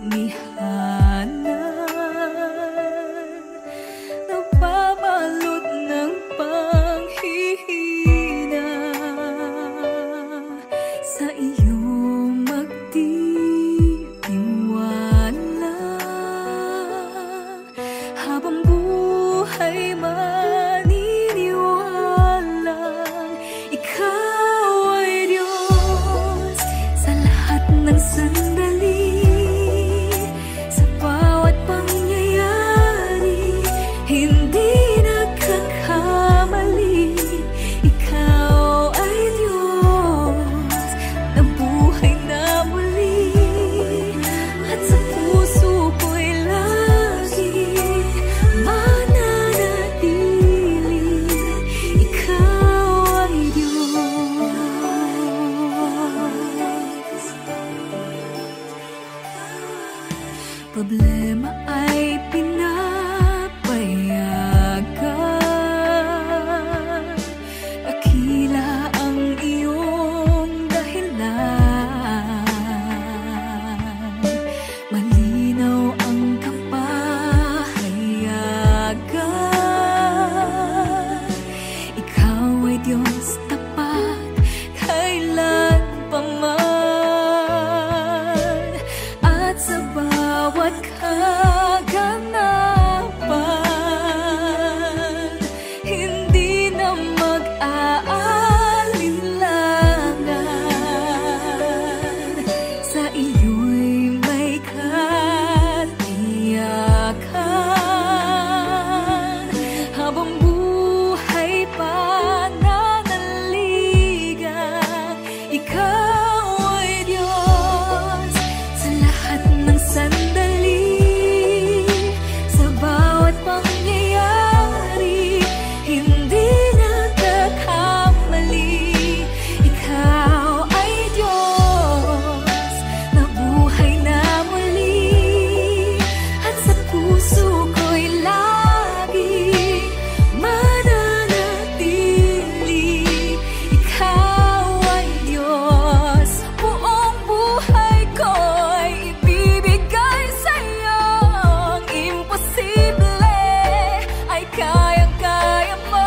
nababalot ng panghihina sa iyong magtitiwala. Habang buhay maniniwalang ikaw ay Diyos sa lahat ng sandali, sa bawat pangyayari, hindi nagkakamali. Ikaw ay Diyos na buhay na muli, at sa puso ko'y lagi mananatili. Ikaw ay Diyos. Problema ay pinapayagan, dakila ang iyong dahilan, malinaw ang kapahayagan. Ikaw ay Diyos tapat kailan pa man, at sa bawat kaganapan, hindi na mag-aalinlangan. Sa iyo'y may katiyakan, habang buhay pananaligan. Ikaw ay Diyos sa lahat ng sandali, sa bawat pangyayari, hindi nagkakamali. Ikaw ay Diyos na buhay na muli, at sa puso ko'y lagi mananatili. Ikaw ay Diyos, buong buhay ko'y ibibigay sa'yo. Ang imposible ay kayang-kaya mo.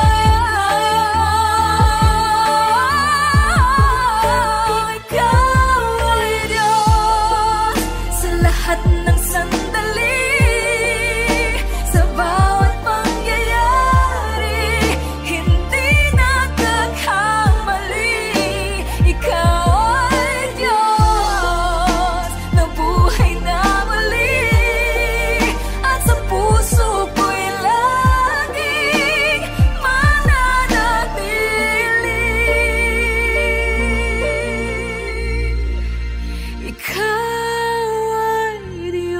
Ikaw ay Diyos sa lahat ng sandali, sa bawat pangyayari, hindi nagkakamali. Ikaw ay Diyos na buhay na muli, at sa puso ko'y laging mananatili. Ikaw ay Diyos.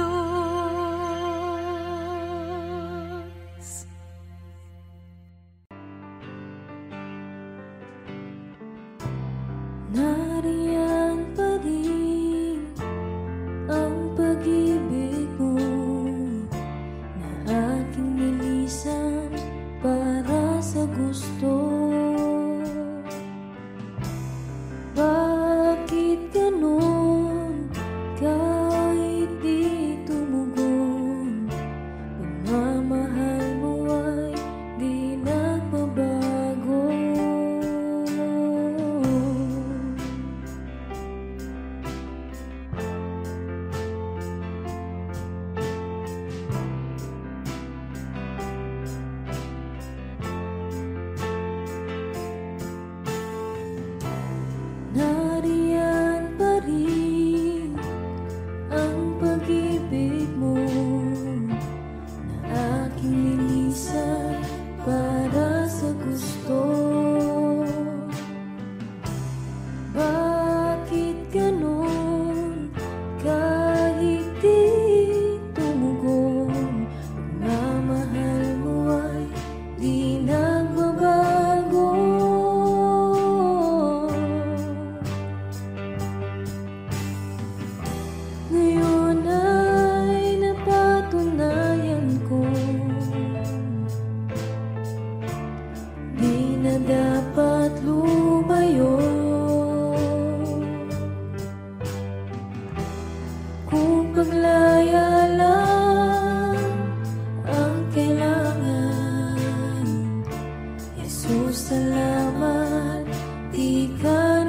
paglaya lang ang kailangan. Jesus, salamat, di ka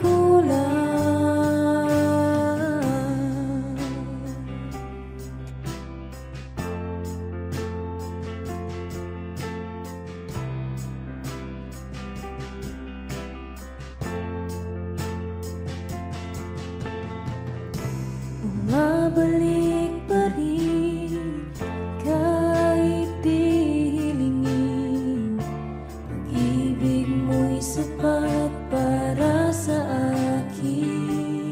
nagkulang. Bumabalik pa rin kahit di hilingin. Pag-ibig mo'y sapat para sa akin.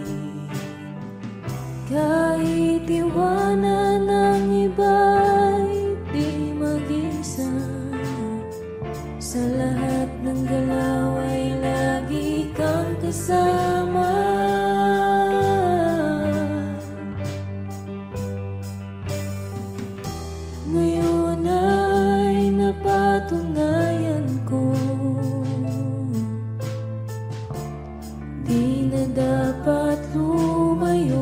Kahit iwanan ng iba'y di mag-isa, sa lahat ng galaw ay lagi kang kasama. Ngayon ay napatunayan ko, di na dapat lumayo.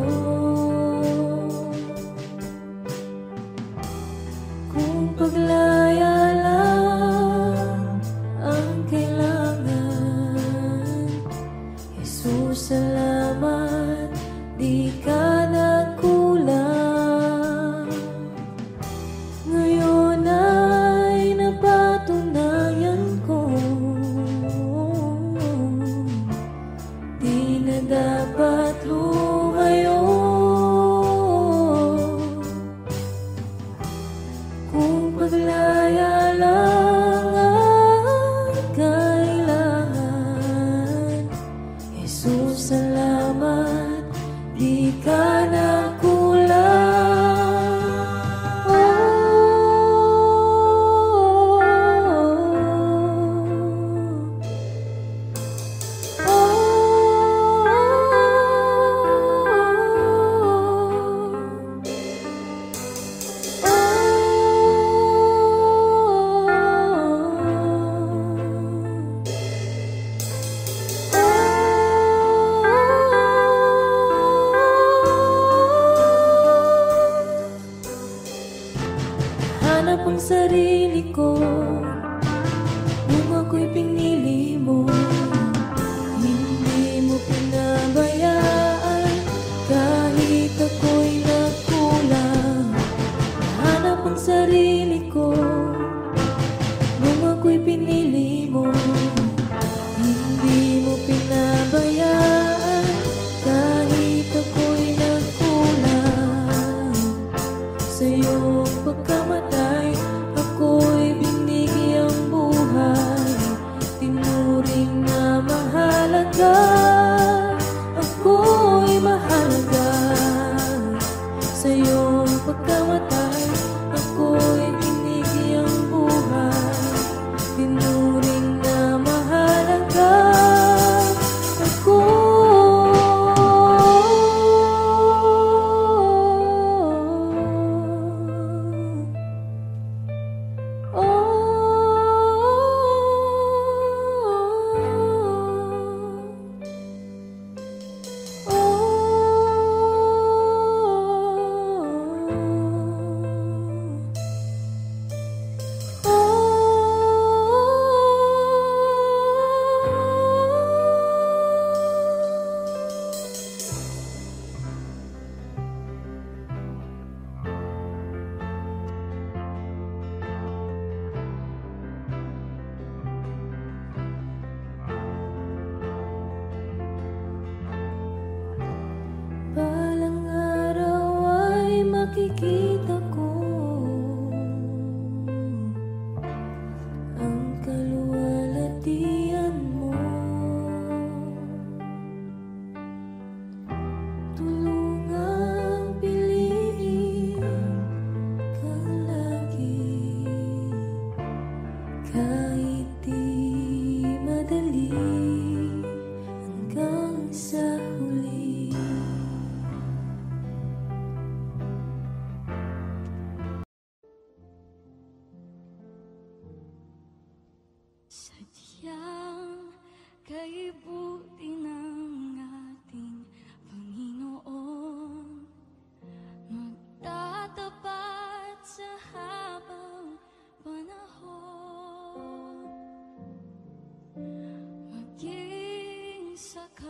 Kung paglaya lang ang kailangan, Jesus, salamat, di ka nagkulang. Ngayon ay napatunayan ko, di na dapat lumayo. Kung paglaya lang ang kailangan, Jesus, salamat, di ka nagkulang. Hanap ang sarili ko nung ako'y pinili mo. Hindi mo pinabayaan kahit ako'y nagkulang. Hanap ang sarili ko nung ako'y pinili mo. Hindi mo pinabayaan kahit ako'y nagkulang. Sa iyong pagkamatay, ako'y binigyang buhay. Tinuring na mahalaga, ako'y mahalaga. Sa iyong pagkamatay, ako'y binigyang buhay. Tinuring na mahalaga, ako. Oh,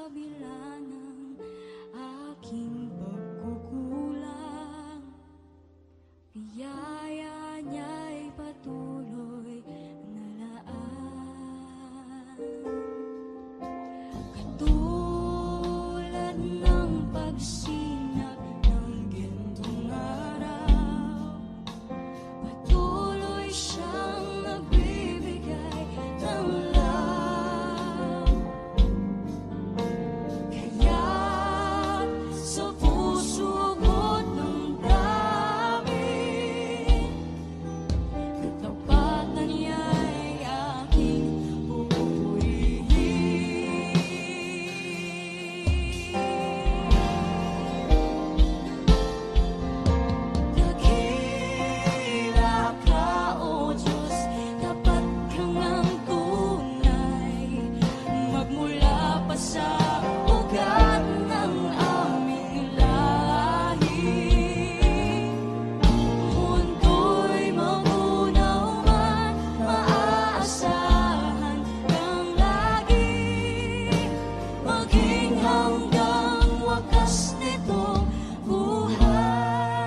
kabila ng aking pagkukulang, biyaya niya'y patuloy na laan. Katulad ng pagsinag ng gintong araw, patuloy siyang nagbibigay ng love. Kaya't sa puso ko't ng daming katapatan niya'y aking pupurihin. Dakila ka, O Diyos, tapat kang ang tunay, magmula pa sa ugat ng aming lahi. Mundo'y magunaw man, maaasahan kang lagi, maging hanggang wakas nitong buhay.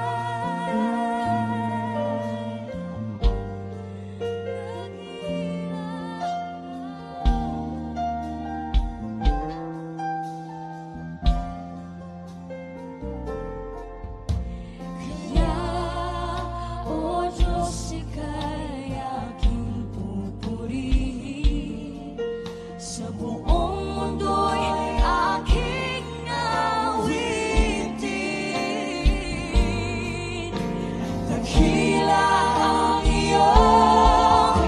Kaya, O Diyos, ika'y aking pupurihin, sa buong mundo'y aking awitin. Dakila ang iyong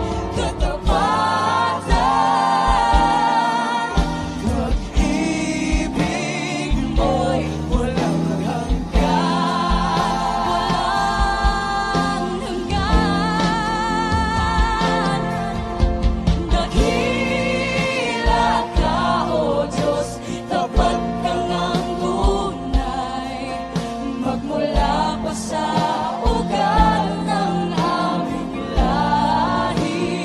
katapatan, pag-ibig mo'y walang hanggan. Dakila ka, O Diyos, tapat kang ang tunay, magmula pa sa ugat ng aming lahi.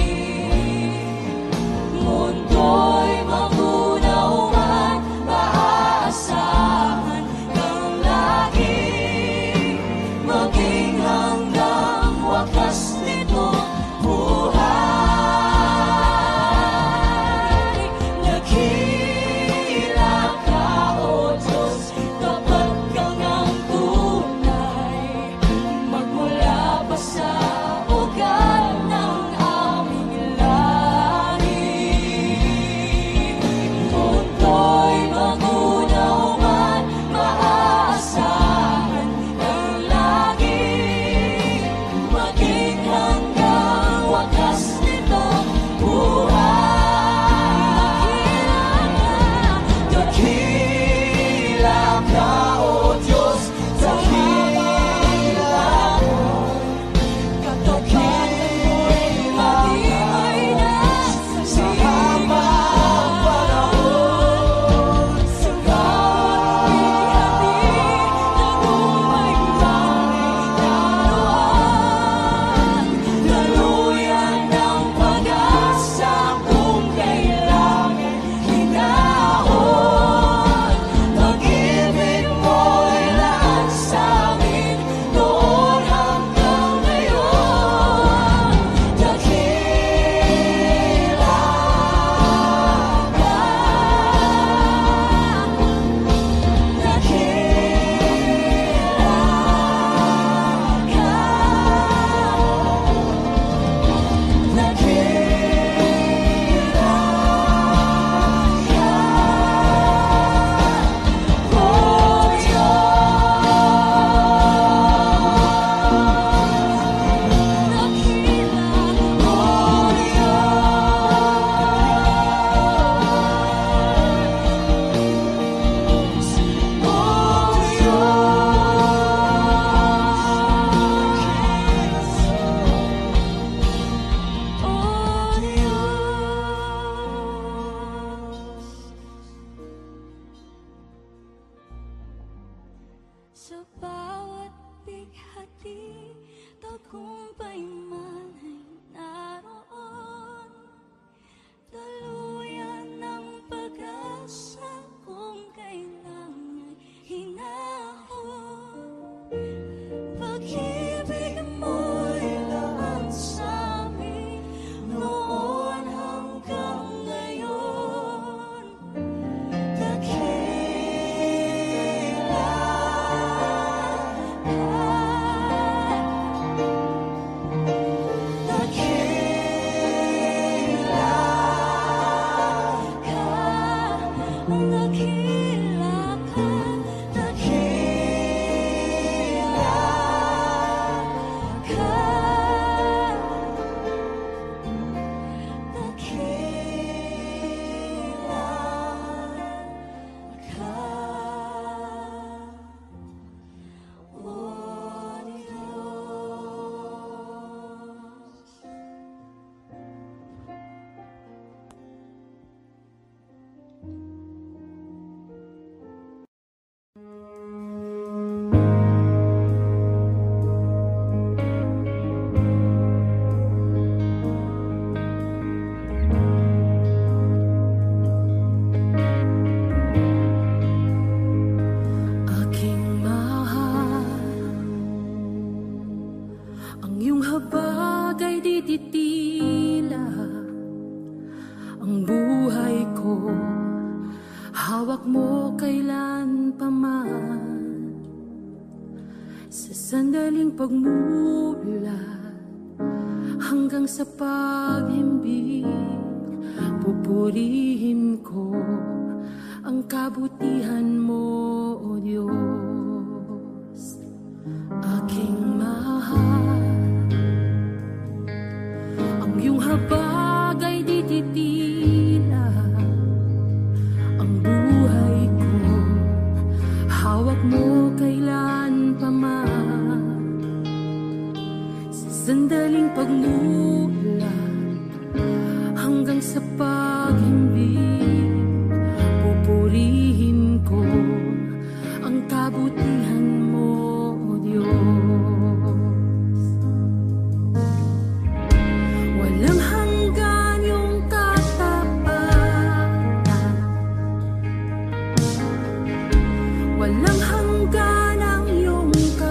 Mundo'y magunaw man, maaasahan kang lagi, maging hanggang wakas nitong buhay. Dakila ka, O Diyos, tapat kang ang tunay, Sa sandaling pagmulat hanggang sa paghimbing, pupurihin ko ang kabutihan mo, O Diyos, aking mahal. Ang iyong habag ay di titila, ang buhay ko hawak mo kailan pa man. Sa sandaling pagmulat hanggang sa paghimbing, pupurihin ko ang kabutihan mo, O Diyos. Walang hanggan yung katapatan, walang hanggan ang iyong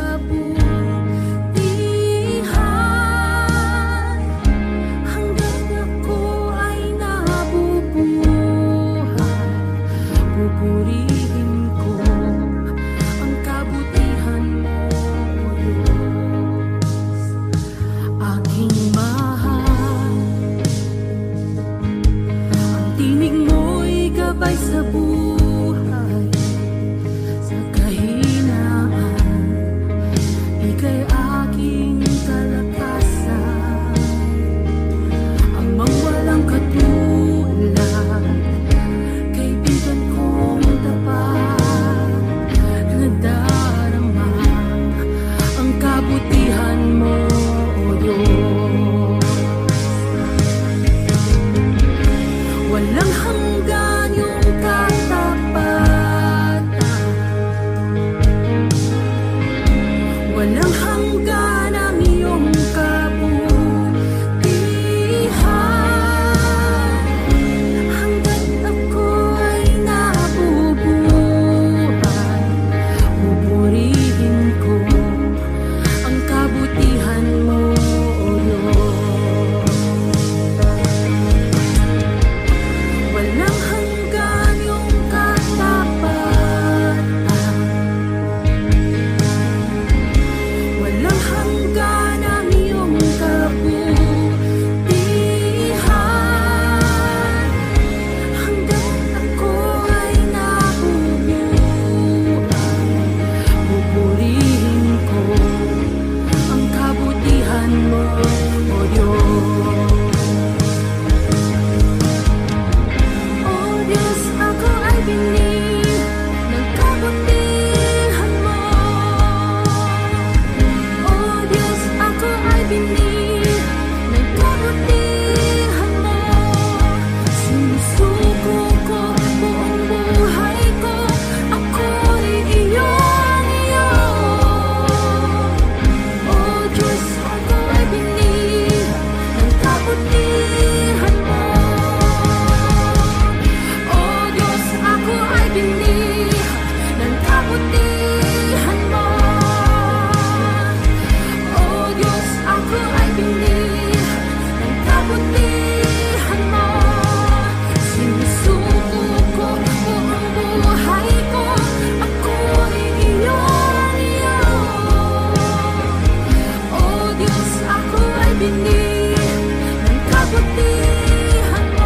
kabutihan. Hanggang ako ay nabubuhay, pupurihin ko ang kabutihan mo, O Diyos, aking mahal. Ang tinig mo'y gabay sa buhay, sa kahinaan, ika'y aking kalakasan. Amang walang katulad, kaibigan kong tapat, nadarama ang kabutihan mo, O Diyos. Walang hanggan yung katapatan, walang hanggan ang iyong kabutihan. Hanggat ako ay nabubuhay, pupurihin ko ang kabutihan mo, O Diyos. Walang hanggan yung katapatan, walang hanggan ang iyong kabutihan. Hanggang ako ay nabubuhay, pupurihin ko ang kabutihan mo, O Diyos. O Diyos, ako ay binig ng kabutihan mo. O Diyos, ako ay binig ng kabutihan mo. Sinusuko ko buong buhay ko, ako'y iyong iyo. O Diyos, ako ay binig ng kabutihan mo. O Diyos, ako ay binig ng kabutihan mo. O Diyos, ako ay binig ng kabutihan mo. Sinusuko ko buong buhay ko, ako'y iyong iyo. O Diyos, ako ay binig ng kabutihan mo.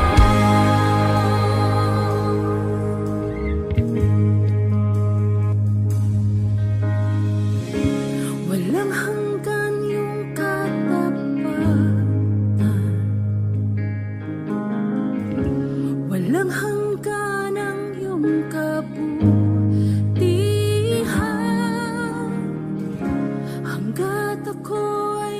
Walang hanggan yung katapatan, walang hanggan ang iyong kabutihan. Hanggat ako ay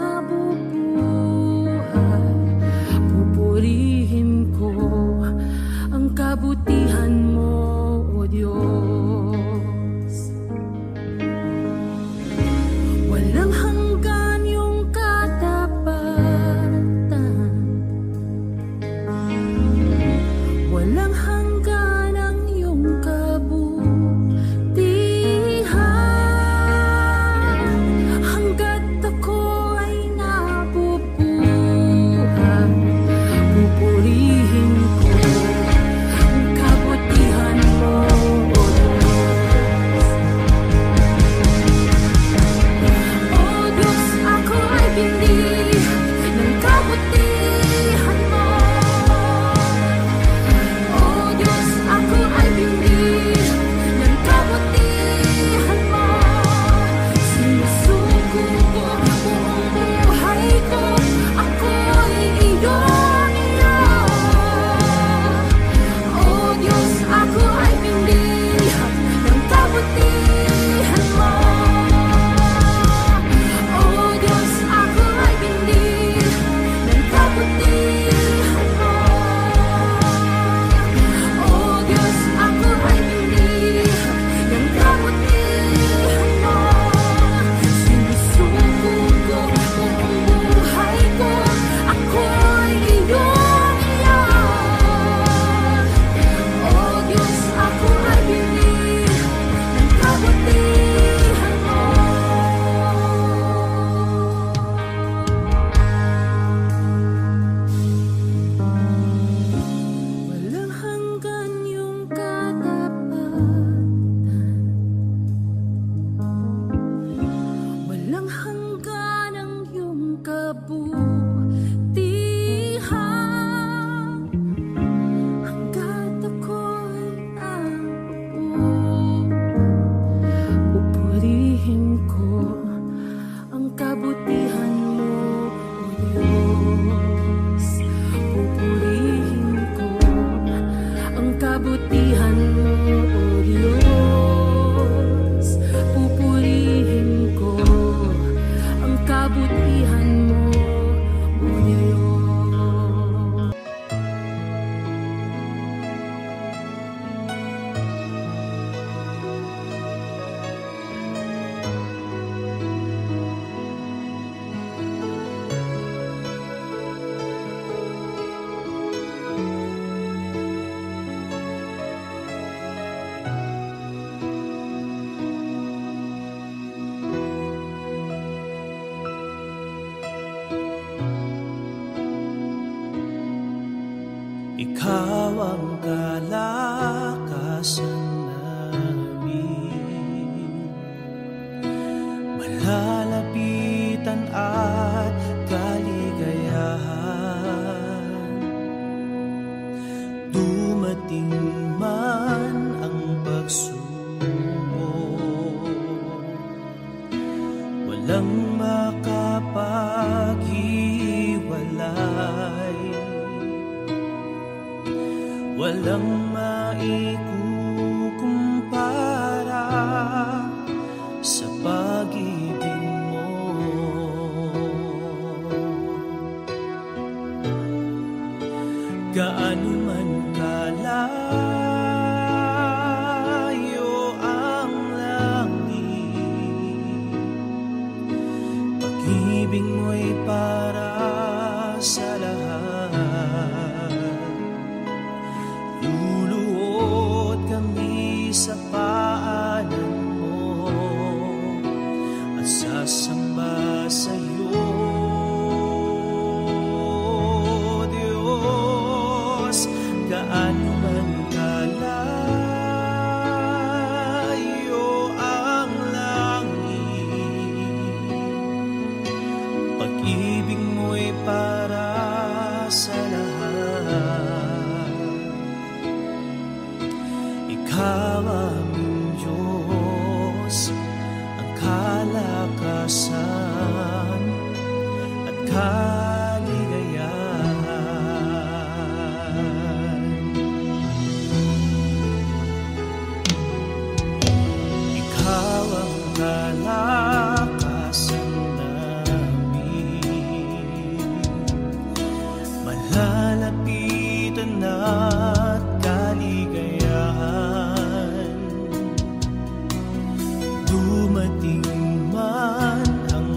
nabubuhay, pupurihin ko ang kabutihan mo, O Diyos. Walang hanggan yung katapatan, walang hanggan ang iyong kabutihan. Hanggat walang hanggan ang iyong kabutihan. Hanggat ako'y nabuo, pupurihin ko ang kabutihan mo, O Diyos. Pupurihin ko ang kabutihan mo, O Diyos. Pupurihin ko ang kabutihan mo, O Diyos. Ikaw ang kalakasan namin, malalapitan at kaligayahan. Dumating man ang pagsubok, walang makapaghiwalay, walang maikukumpara sa pag-ibig mo. Gaano man kalayo ang langit, pag-ibig mo'y para sa lahat. Luluhod kami sa paanan mo at sasamba sa iyo, Diyos. Gaano man kalayo ang langit, pag-ibig mo'y para sa lahat. Ikaw aming Diyos, ang kalakasan at kaligayahan. Ikaw ang kalakasan namin, malalapitan at kaligayahan. Dumating man ang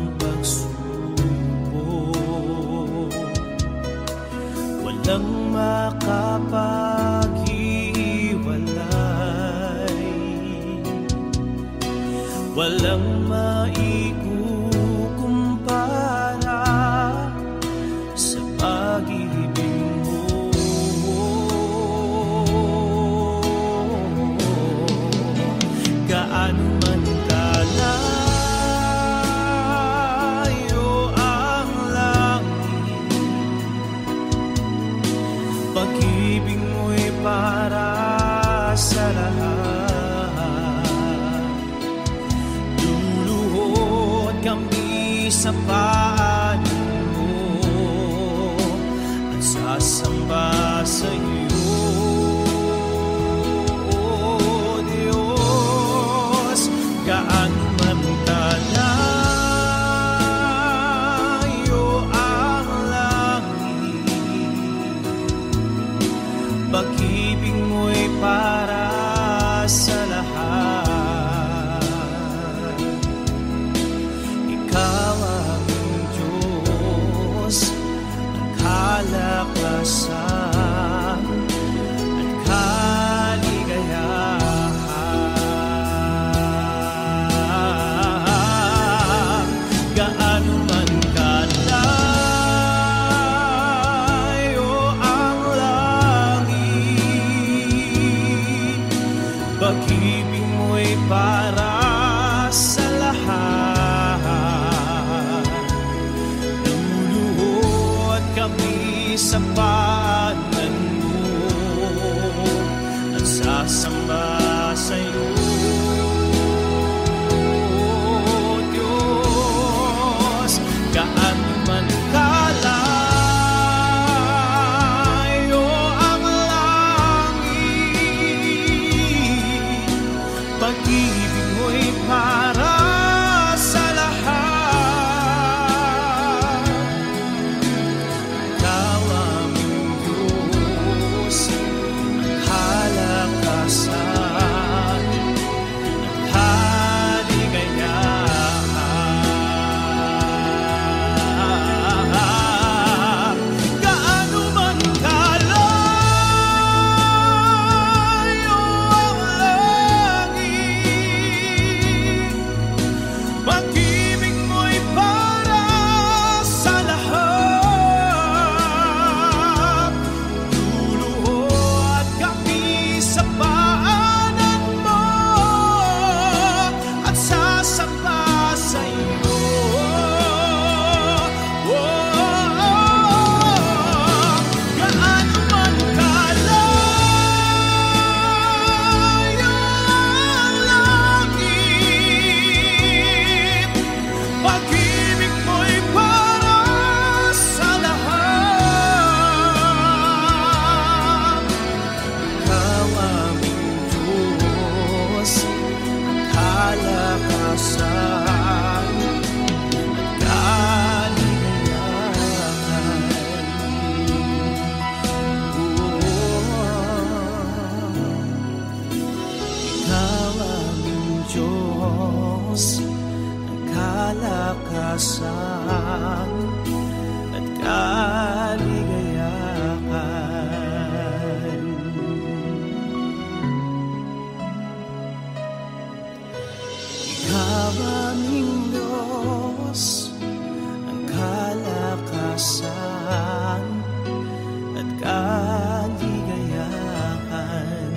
pagsubok, walang makapaghiwalay, walang maikukumpara sa pag-ibig mo. Gaano man kalayo ang langit, pag-ibig mo'y para sa lahat. Luluhod kami sa paanan mo at sasamba sa iyo, Diyos. Gaano man kalayo ang langit, pag-ibig mo'y para sa lahat. Ikaw ang Diyos, ang kalakasan at kaligayahan. Gaano man kalayo ang langit, pag-ibig mo'y para sa lahat. kalakasan at kaligayahan. Ikaw aming Diyos, ang kalakasan at kaligayahan.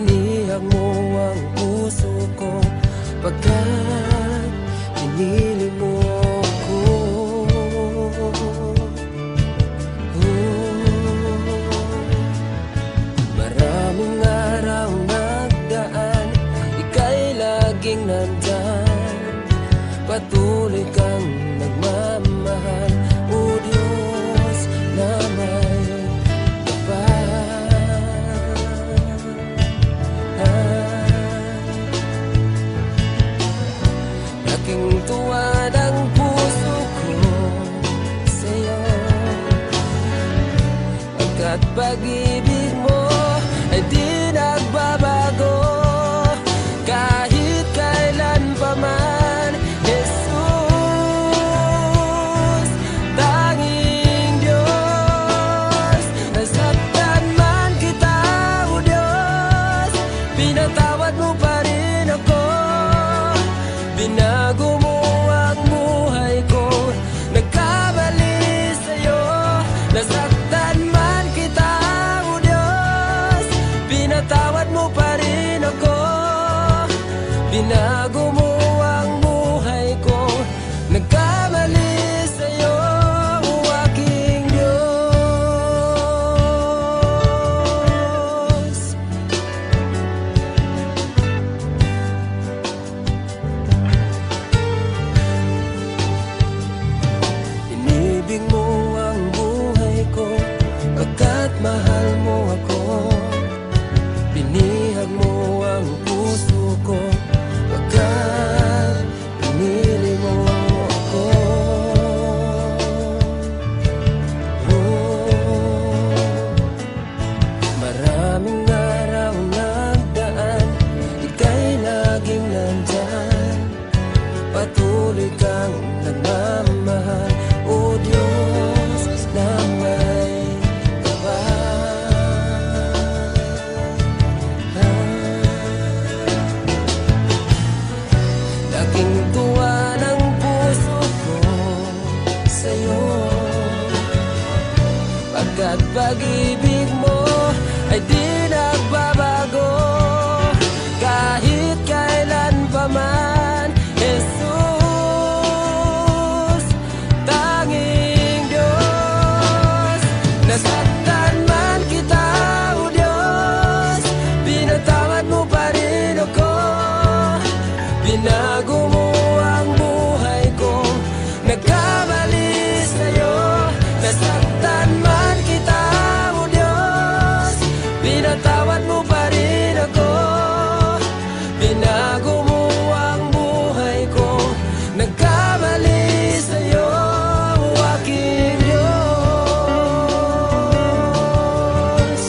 Binihag mo ang puso ko pagkat pinili mo ko. Maraming araw nagdaan, ika'y laging nandyan. Patuloy kang nagmamahal, o Diyos na may aking tuwa ng puso ko sa'yo, pagkat pag-ibig mo ay di nagbabago kahit kailan pa man. Jesus, tanging Diyos, nasaktan man kita, o Diyos, pinatawad mo pa rin ako. Binago mo ang buhay ko, nagkamali sa'yo. Nasaktan man kita, o Diyos, pinatawad mo pa rin ako. Binago mo ang buhay ko, nagkamali sa'yo, o aking Diyos. Inibig mo ang buhay ko pagkat mahal mo ako. Binihag mo ang puso ko pagkat pinili mo ako. Maraming araw nagdaan, ika'y laging nandyan. Patuloy kang nagmamahal, o Diyos na may laking tuwa ng puso ko sa'yo, pagkat pag-ibig mo ay di nagbabago kahit kailan pa man. Jesus, tanging Diyos, nasaktan man kita, o Diyos, pinatawad mo pa rin ako. Binago mo ang buhay ko, nagkamali sa'yo. Nasaktan man kita, o Diyos, pinatawad mo pa rin ako. Binago mo ang buhay ko, nagkamali sa'yo, o aking Diyos.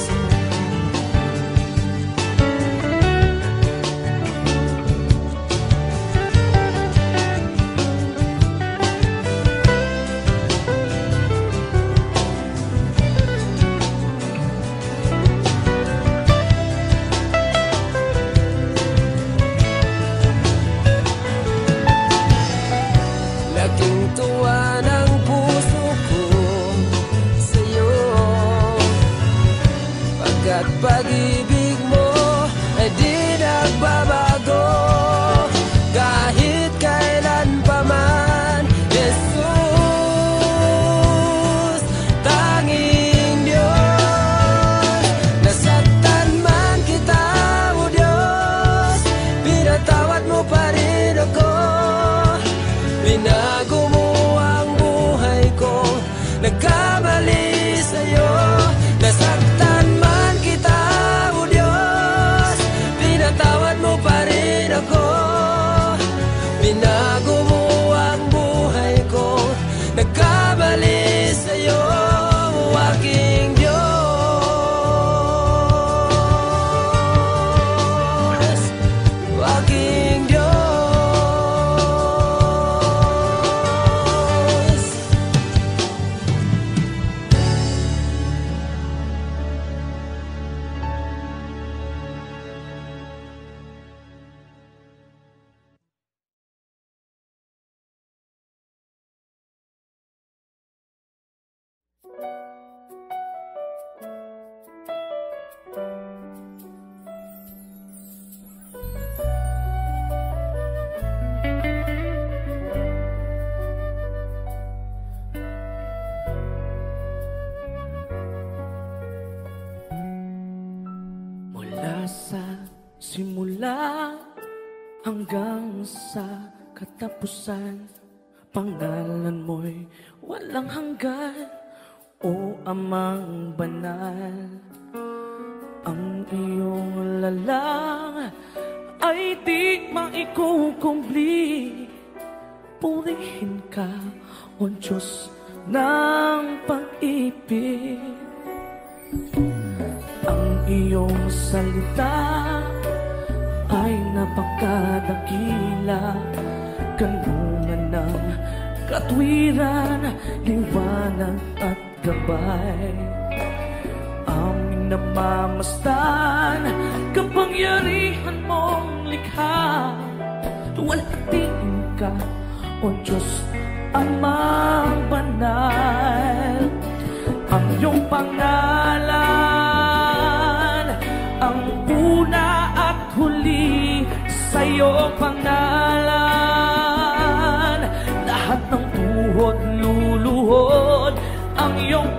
Laking tuwa ng puso ko sa'yo, pagkat pag-ibig mo ay di nagbabago kahit kailan pa man. Jesus, tanging Diyos, nasaktan man kita, o Diyos, pinatawad mo pa rin ako. Binago mo ang buhay ko, nagkamali sa'yo. Nasaktan man kita, o Diyos, pinatawad mo pa rin ako. Binago mo ang buhay ko, nagkamali sa'yo, o aking Diyos, o aking Diyos. Mula sa simula hanggang sa katapusan, pangalan mo'y walang hanggan, o Amang banal. Ang iyong lalang ay di maikukumpli. Purihin ka, O Diyos ng pag-ibig. Ang iyong salita ay napakadakila, kanungan ng katwiran, liwanag at gabay. Aming namamasdan, kapangyarihan mong likha. Luwalhatiin ka, O Diyos, Amang banal. Ang iyong pangalan, ang una at huli, sa iyong pangalan lahat ng tuhod luluhod. Ang iyong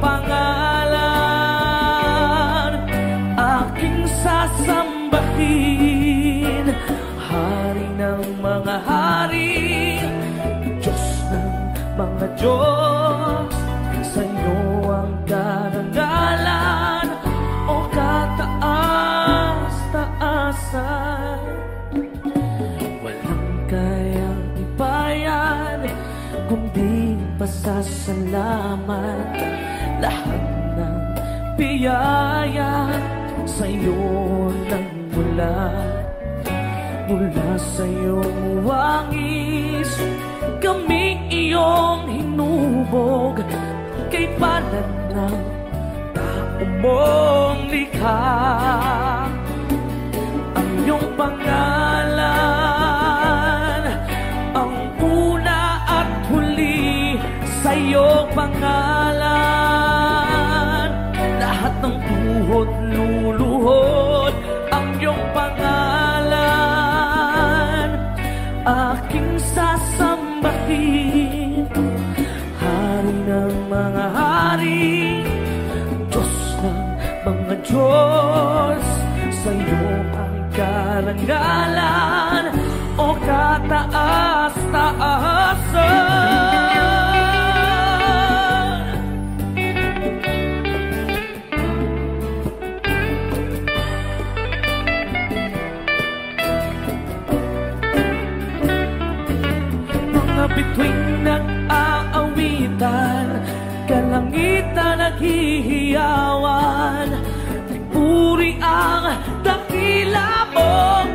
pangalan aking sasambahin, Hari ng mga hari, Diyos ng mga Diyos. Sa iyo ang karangalan, o kataas-taasan. Walang kayang ibayan kundi pasasalamat. Lahat ng biyaya sa iyo nang mula. Mula sa iyong wangis kami iyong hinubog, kay palad ng tao mong likha. Ang iyong pangalan, ang una at huli, sa iyong pangalan lahat ng tuhod luluhod. Ang iyong pangalan aking sasambahin, Hari ng mga hari, Diyos ng mga Diyos. Sa iyo ang karangalan, o kataas-taasan. Mga bituin nag-aawitan, kalangitan naghihiyawan. Puri ang dakila mong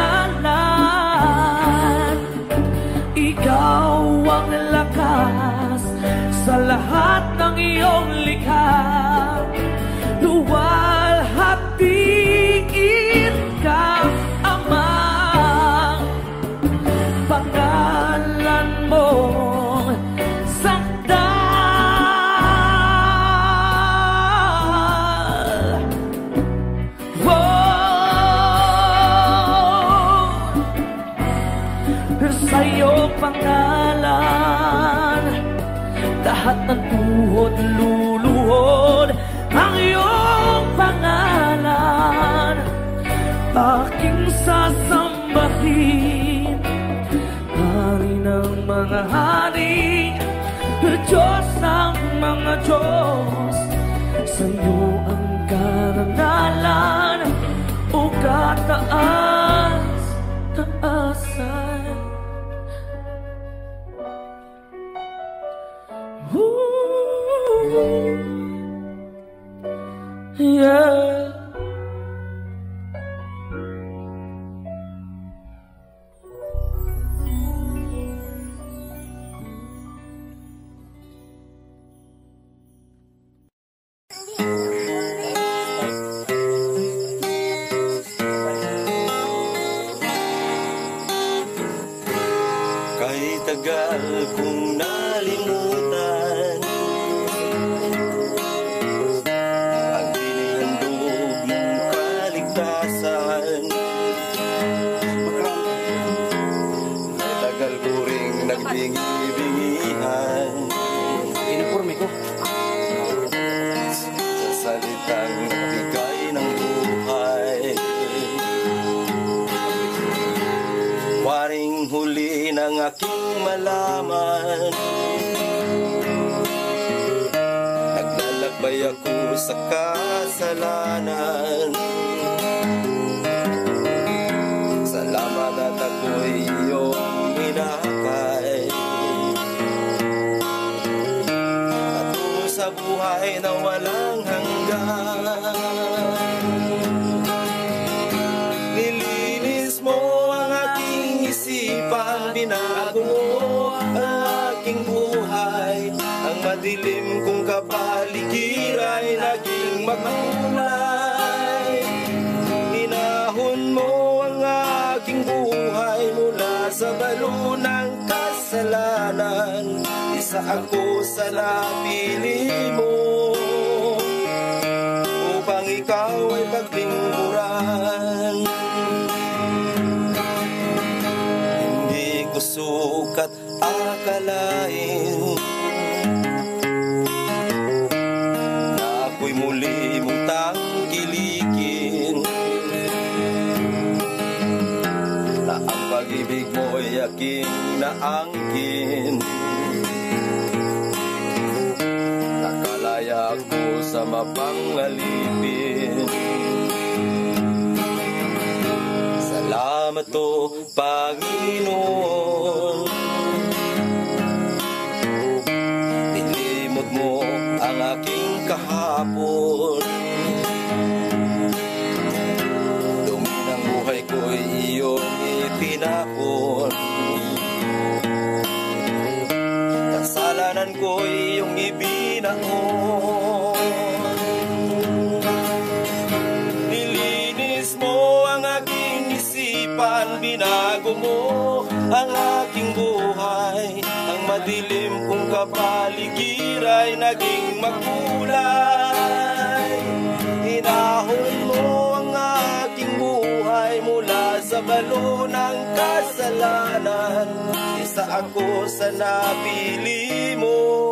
pangalan. Ikaw ang lakas sa lahat ng iyong likha. Luwalhatiin ka, Ama. Pangalan mo sa iyong pangalan lahat ng tuhod luluhod. Ang iyong pangalan aking sasambahin, Hari ng mga hari, Diyos ng mga Diyos. Sa iyo ang karangalan, o kataas-taasan. Yeah. Kahit tagal kong nalimutan ang inihandog mong kaligtasan, tagal ko ring nagbingi-bingihan Uniforme ko. sa salitang nagbigay ng buhay. aking malaman. Naglalakbay ako sa kasalanan. Salamat at ako'y iyong inakay. Patungo sa buhay na walang hanggan. Nilinis mo ang aking isipan, binago mo ang aking buhay. Ang madilim kong kapaligiran ay naging magkulay. Inahon mo ang aking buhay mula sa balo ng kasalanan. Isa ako sa napili mo upang ikaw ay paglingkuran. Hindi ko sukat akalain na ako'y muli mong tangkilikin, na ang pag-ibig mo'y aking naangkin. Nakalaya ako sa mapangalipin. Salamat o Panginoon, nilimot mo ang aking kahapon. Dumi ng buhay ko'y iyong itinapon. Kasalanan ko'y iyong ibinaon. Nilinis mo ang aking isipan, binago mo ang aking buhay. Ang madilim kong kapaligiran ay naging magkulay. Inahon mo ang aking buhay mula sa balo ng kasalanan. Isa ako sa napili mo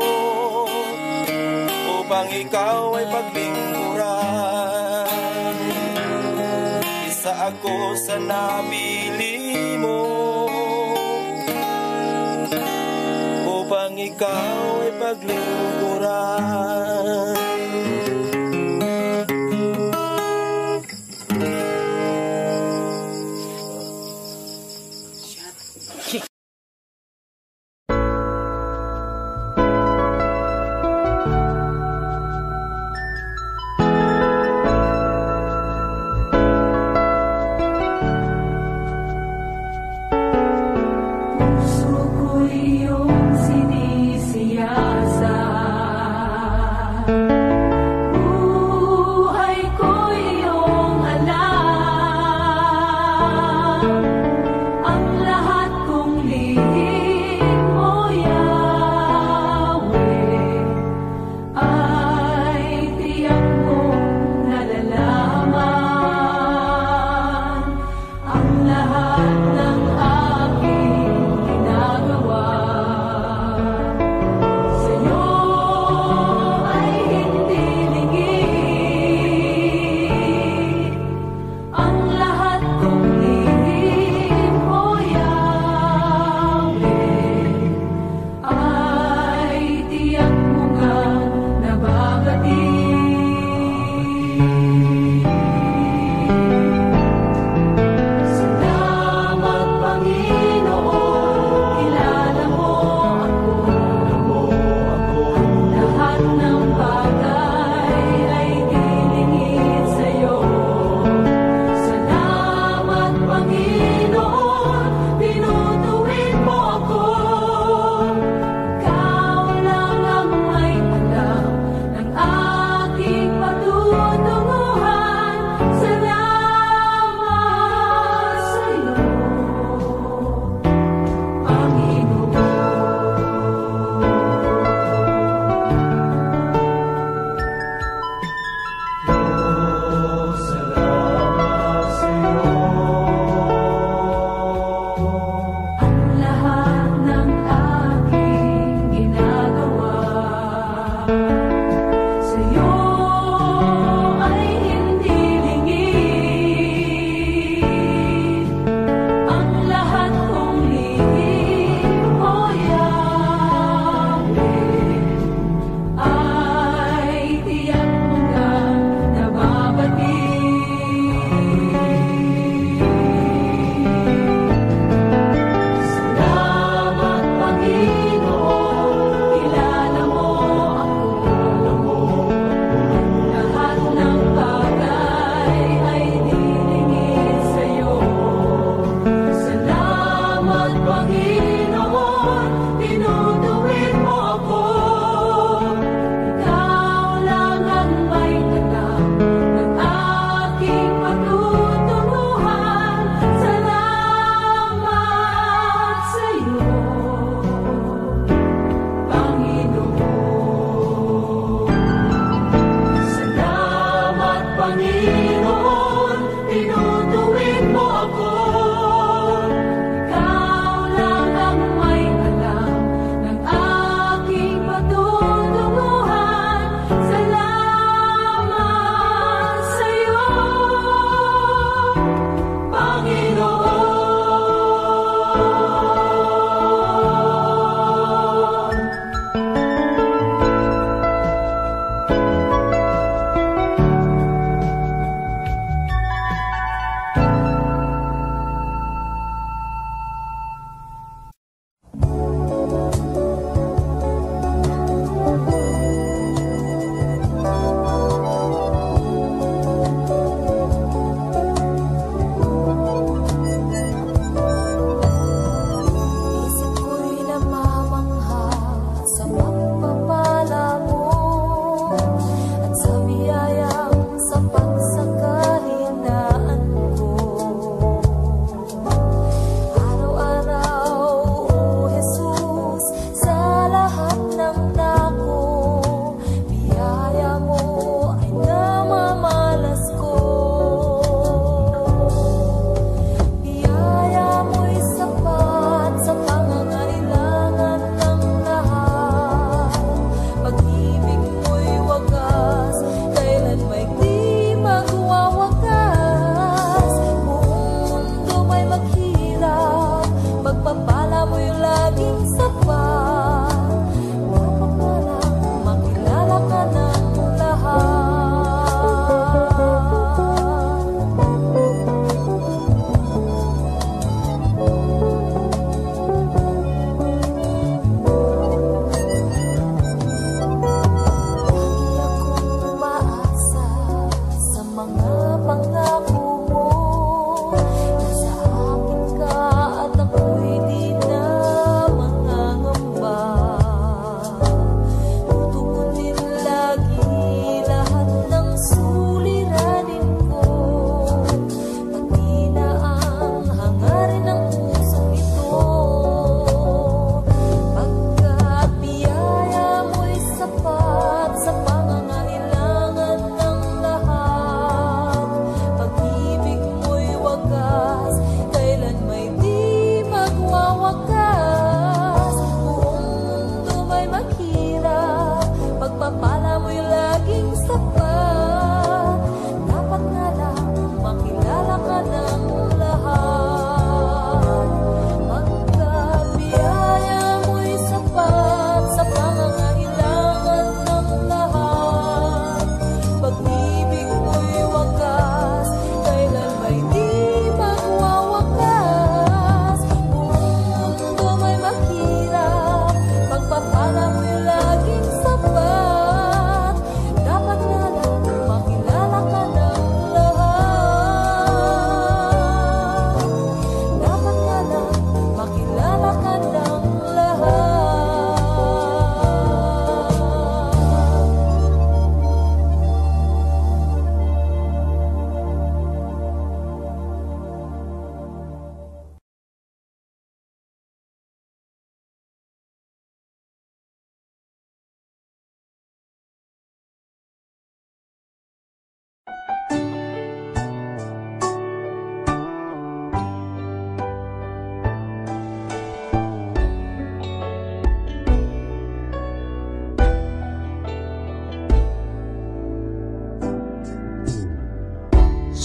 upang ikaw ay paglingkuran. Isa ako sa napili mo upang ikaw ay paglingkuran. Puso ko'y iyong sinisiyasat.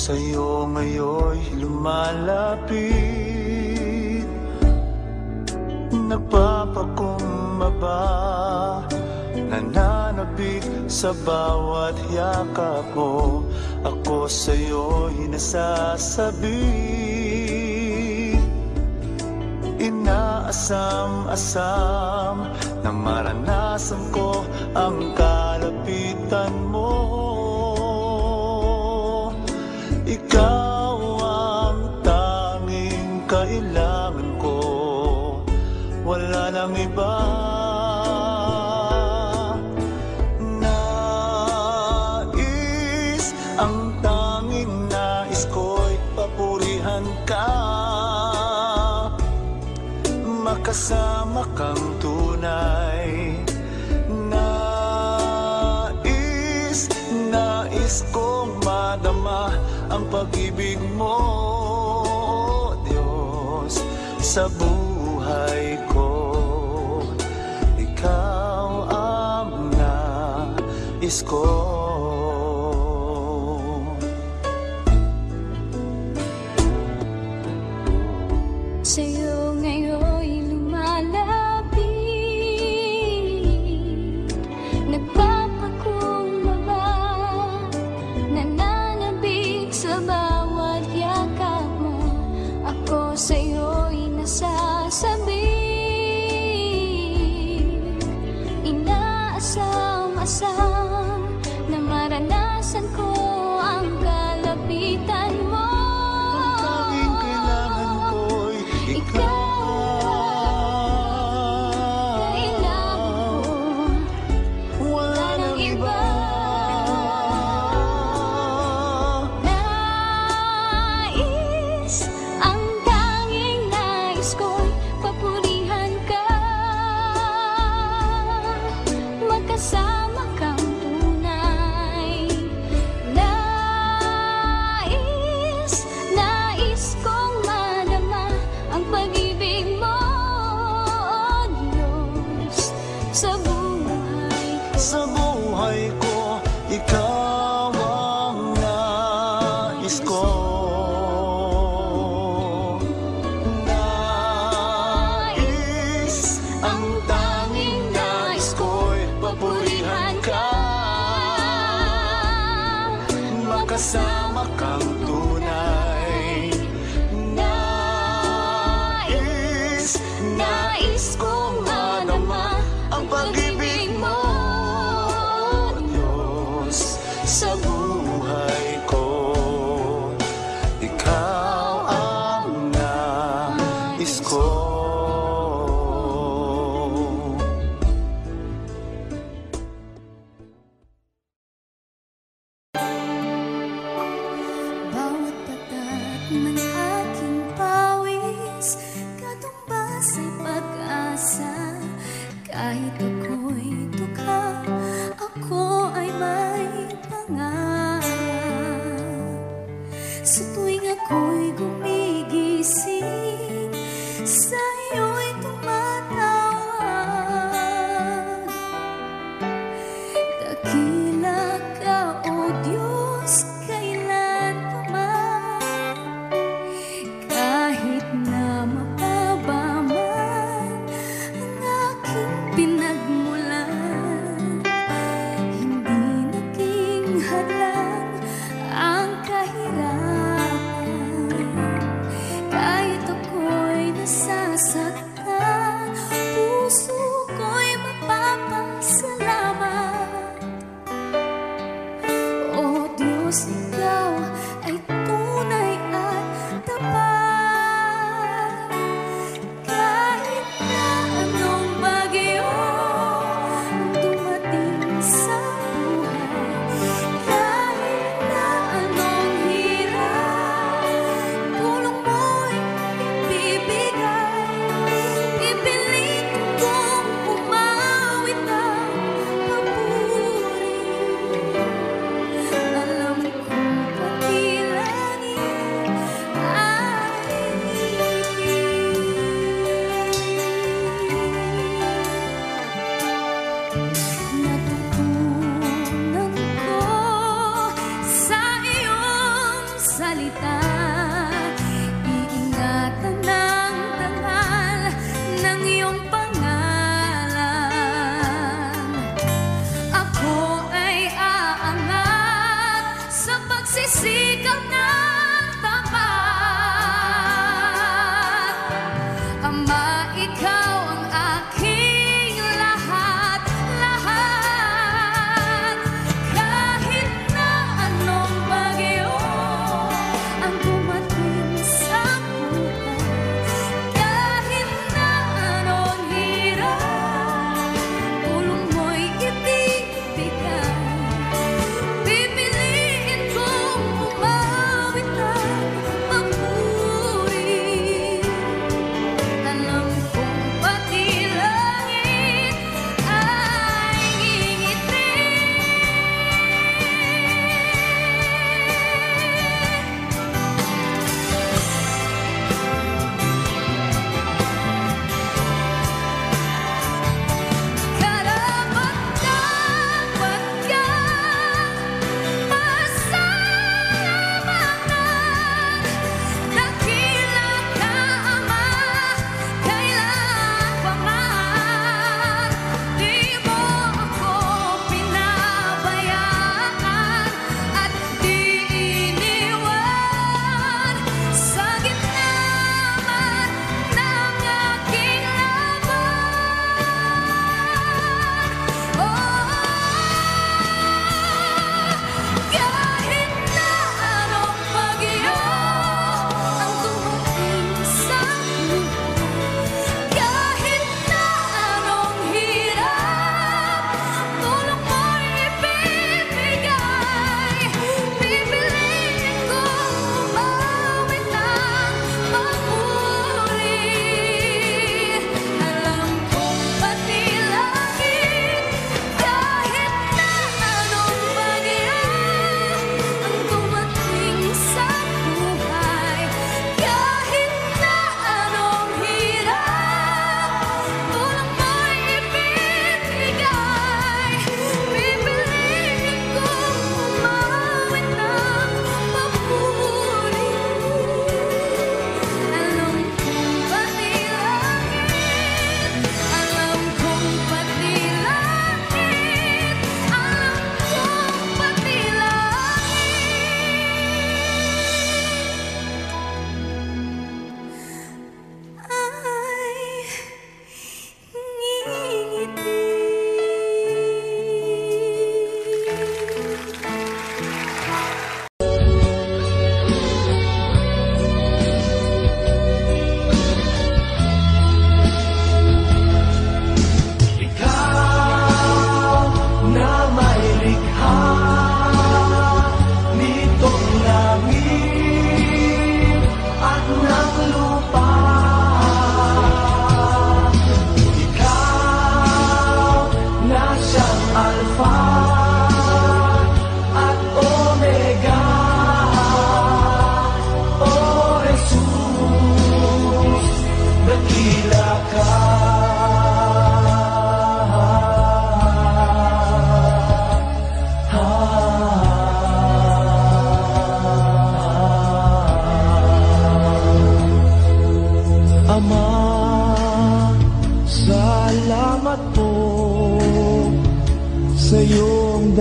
sa'yo ngayon'y lumalapit. Nagpapakumbaba, nananabik sa bawat yakap mo. Ako sa'yo'y nasasabi, inaasam-asam na maranasan ko ang kalapitan mo. Ikaw ang tanging kailangan ko, wala nang iba. Ang tanging nais ko'y papurihan ka, makasama kang tunay. Nais kong madama ang pag-ibig mo, Diyos, sa buhay ko. Ikaw ang nais ko. Sa'yo ngayon'y lumalapit, nagpapakumbaba, nananabik sa bawat yakap mo. Ako sa'yo'y nasasabi, inaasam-asam na maranasan ko ang kalapitan mo. Sa buhay ko, ikaw ang nais ko. Nais, ang tanging nais ko'y papurihan ka, makasama kang tunay. Nais kong madama ang pag-ibig mo, sa buhay ko. Ikaw ang nais ko. Bawat patat ng aking pawis, katumbas ay pag-asa. Kahit ako'y tuka, ako ay may pangarap. Sa tuwing ako'y gumigising, sa'yo'y tumatawag. Dakila ka, O Diyos, kailan pa man. Kahit na mababa man ang aking pinagmulan,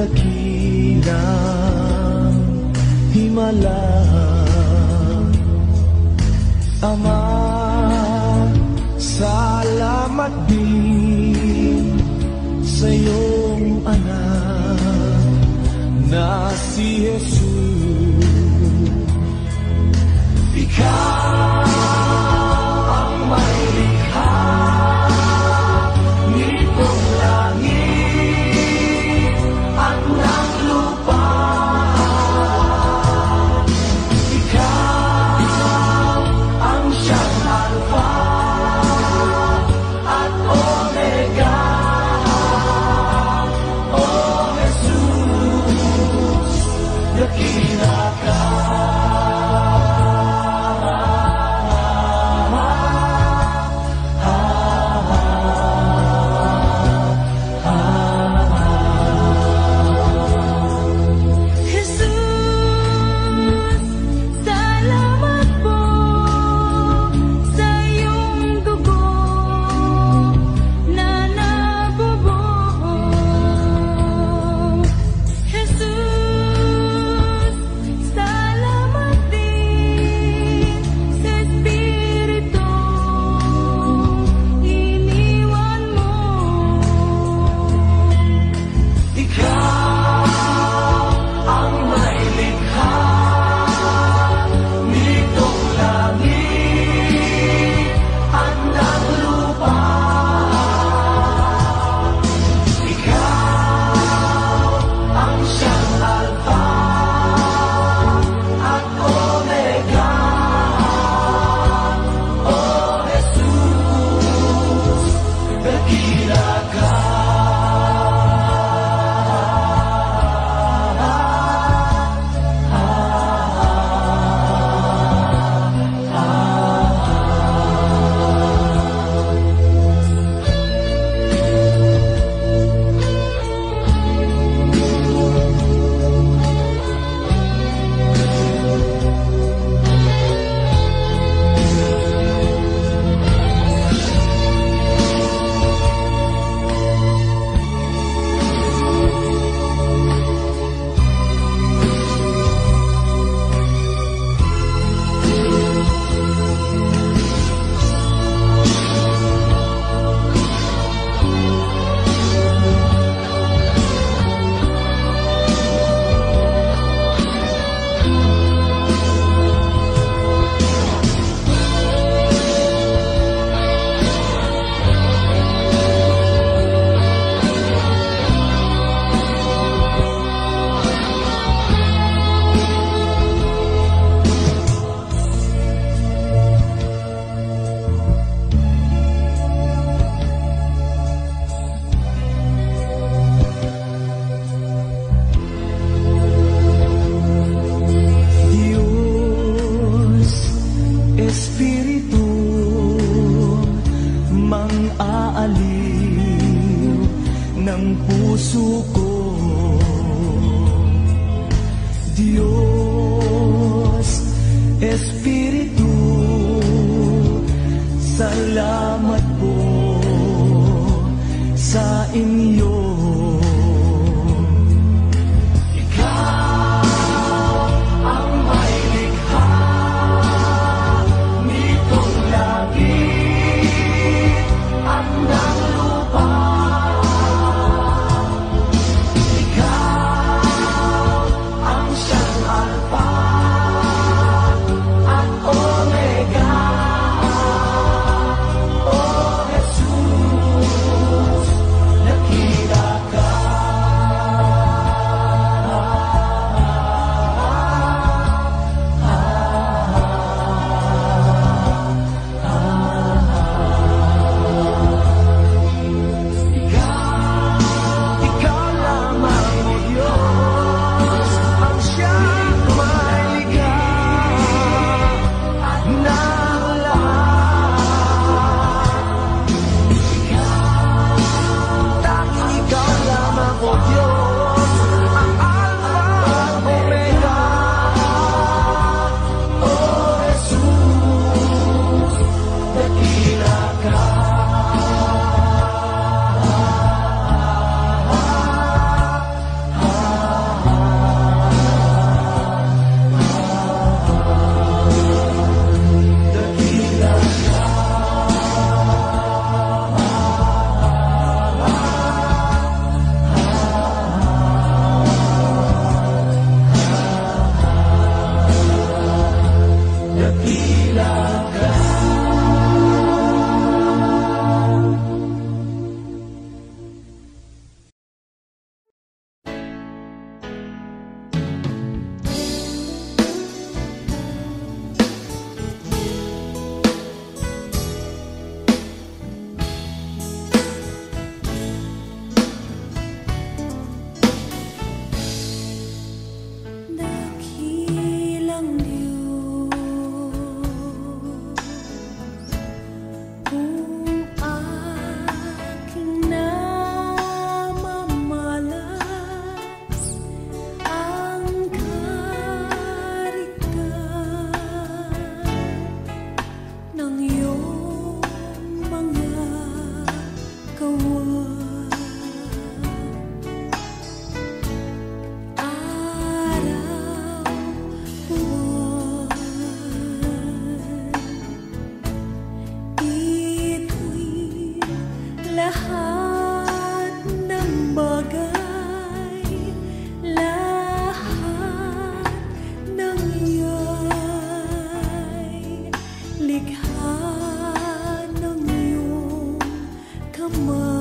dakilang himala. Ama, salamat din sa iyong anak na si Jesus. Ikaw ang may likha nitong langit at ng lupa. Ikaw ang siyang Alpha at Omega. O Jesus, dakila ka. Dakila lahat ng bagay, lahat ng iyay, likha ng iyong kamay.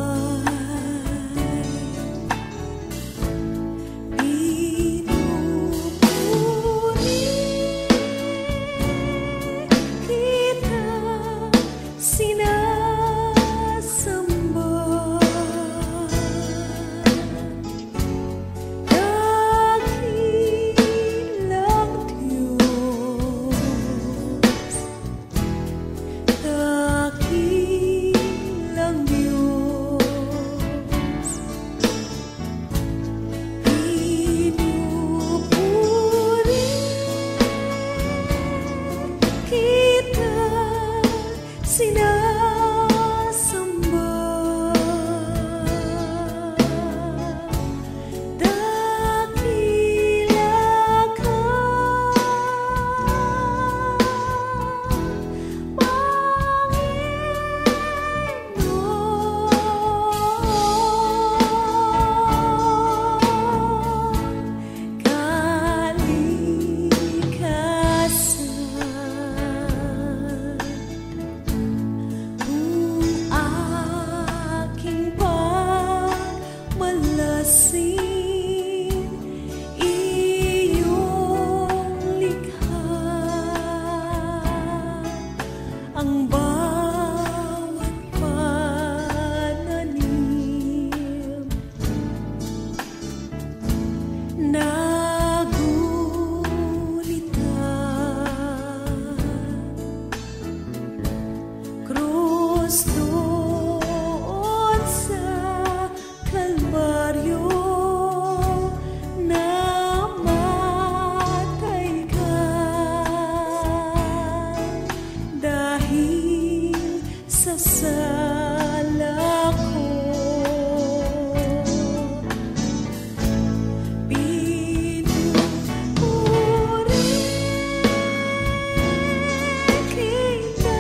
Ang bawat pananim nagulita, krus doon sa Kalbaryo, namatay ka dahil sa sala ko. Pinupuri kita,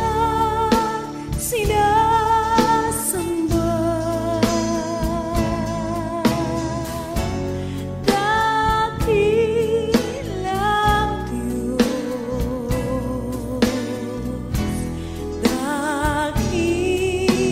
sinasamba, dakilang Diyos, dakilang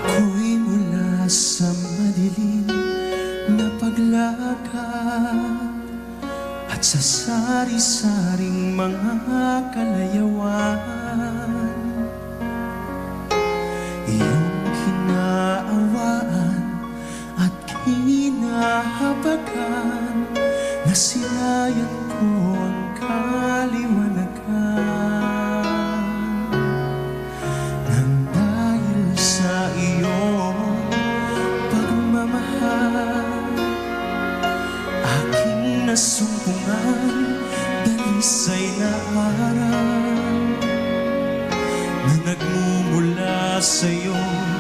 Ako'y mula sa madilim na paglakad at sa sari-saring mga kalayawan, iyong kinaawaan at kinahabagan, nasilayan ko ang kaliwanagan. Nang dahil sa iyong pagmamahal, aking nasumpungan dalisay na araw na nagmumula sa'yo,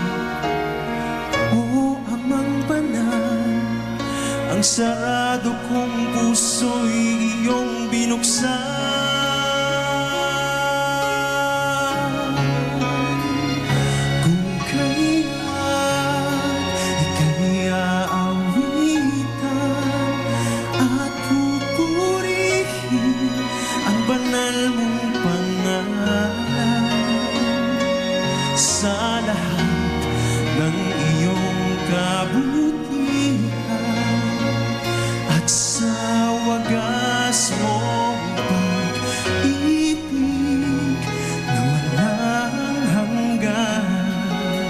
O Amang Banal. Ang sarado kong puso'y iyong binuksan. Kung kaya't ika'y aawitan at pupurihin ang banal mong pangalan, sa lahat ng iyong kabutihan at sa wagas mong pag-ibig na walang hanggan.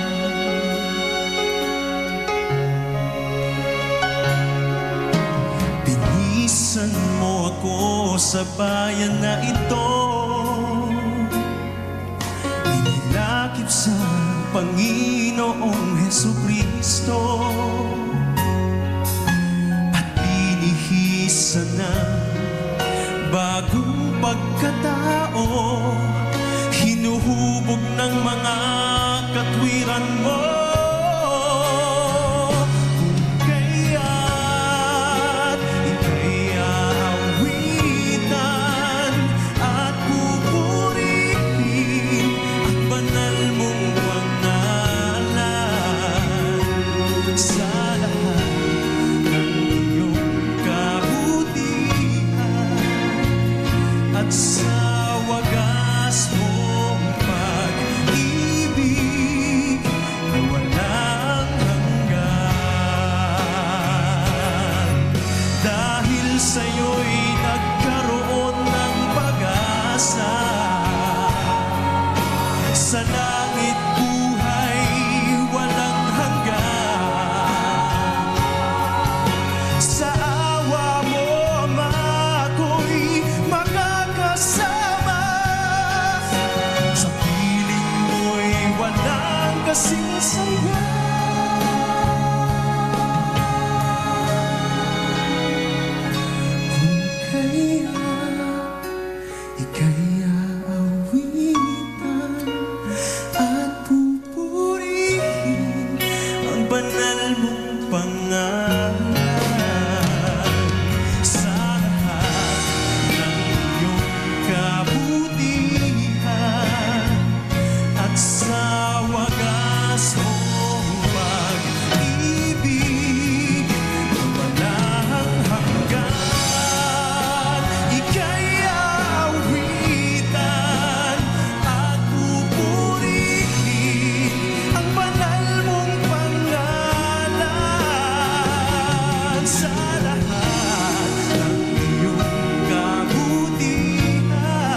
Binisan mo ako sa bayan na ito, inilakip sa Panginoong Hesukristo, at binihisan ng bagong pagkatao, hinuhubog ng mga katwiran mo. Kung kaya't ika'y aawitan at pupurihin ang banal mong pangalan, sa lahat ng iyong kabutihan at sa wagas mong pag-ibig na walang hanggan. Dahil sa'yo'y nagkaroon ng pag-asa, sa langit buhay walang hanggan. Sa awa mo, Ama, ako'y makakasama, sa piling mo'y walang kasing saya. Kung kaya't ika'y aawitan at pupurihin ang banal mong pangalan, sa lahat ng iyong kabutihan at sa wagas mong pag-ibig na walang hanggan. Ika'y aawitan at pupurihin ang banal mong pangalan, sa lahat ng iyong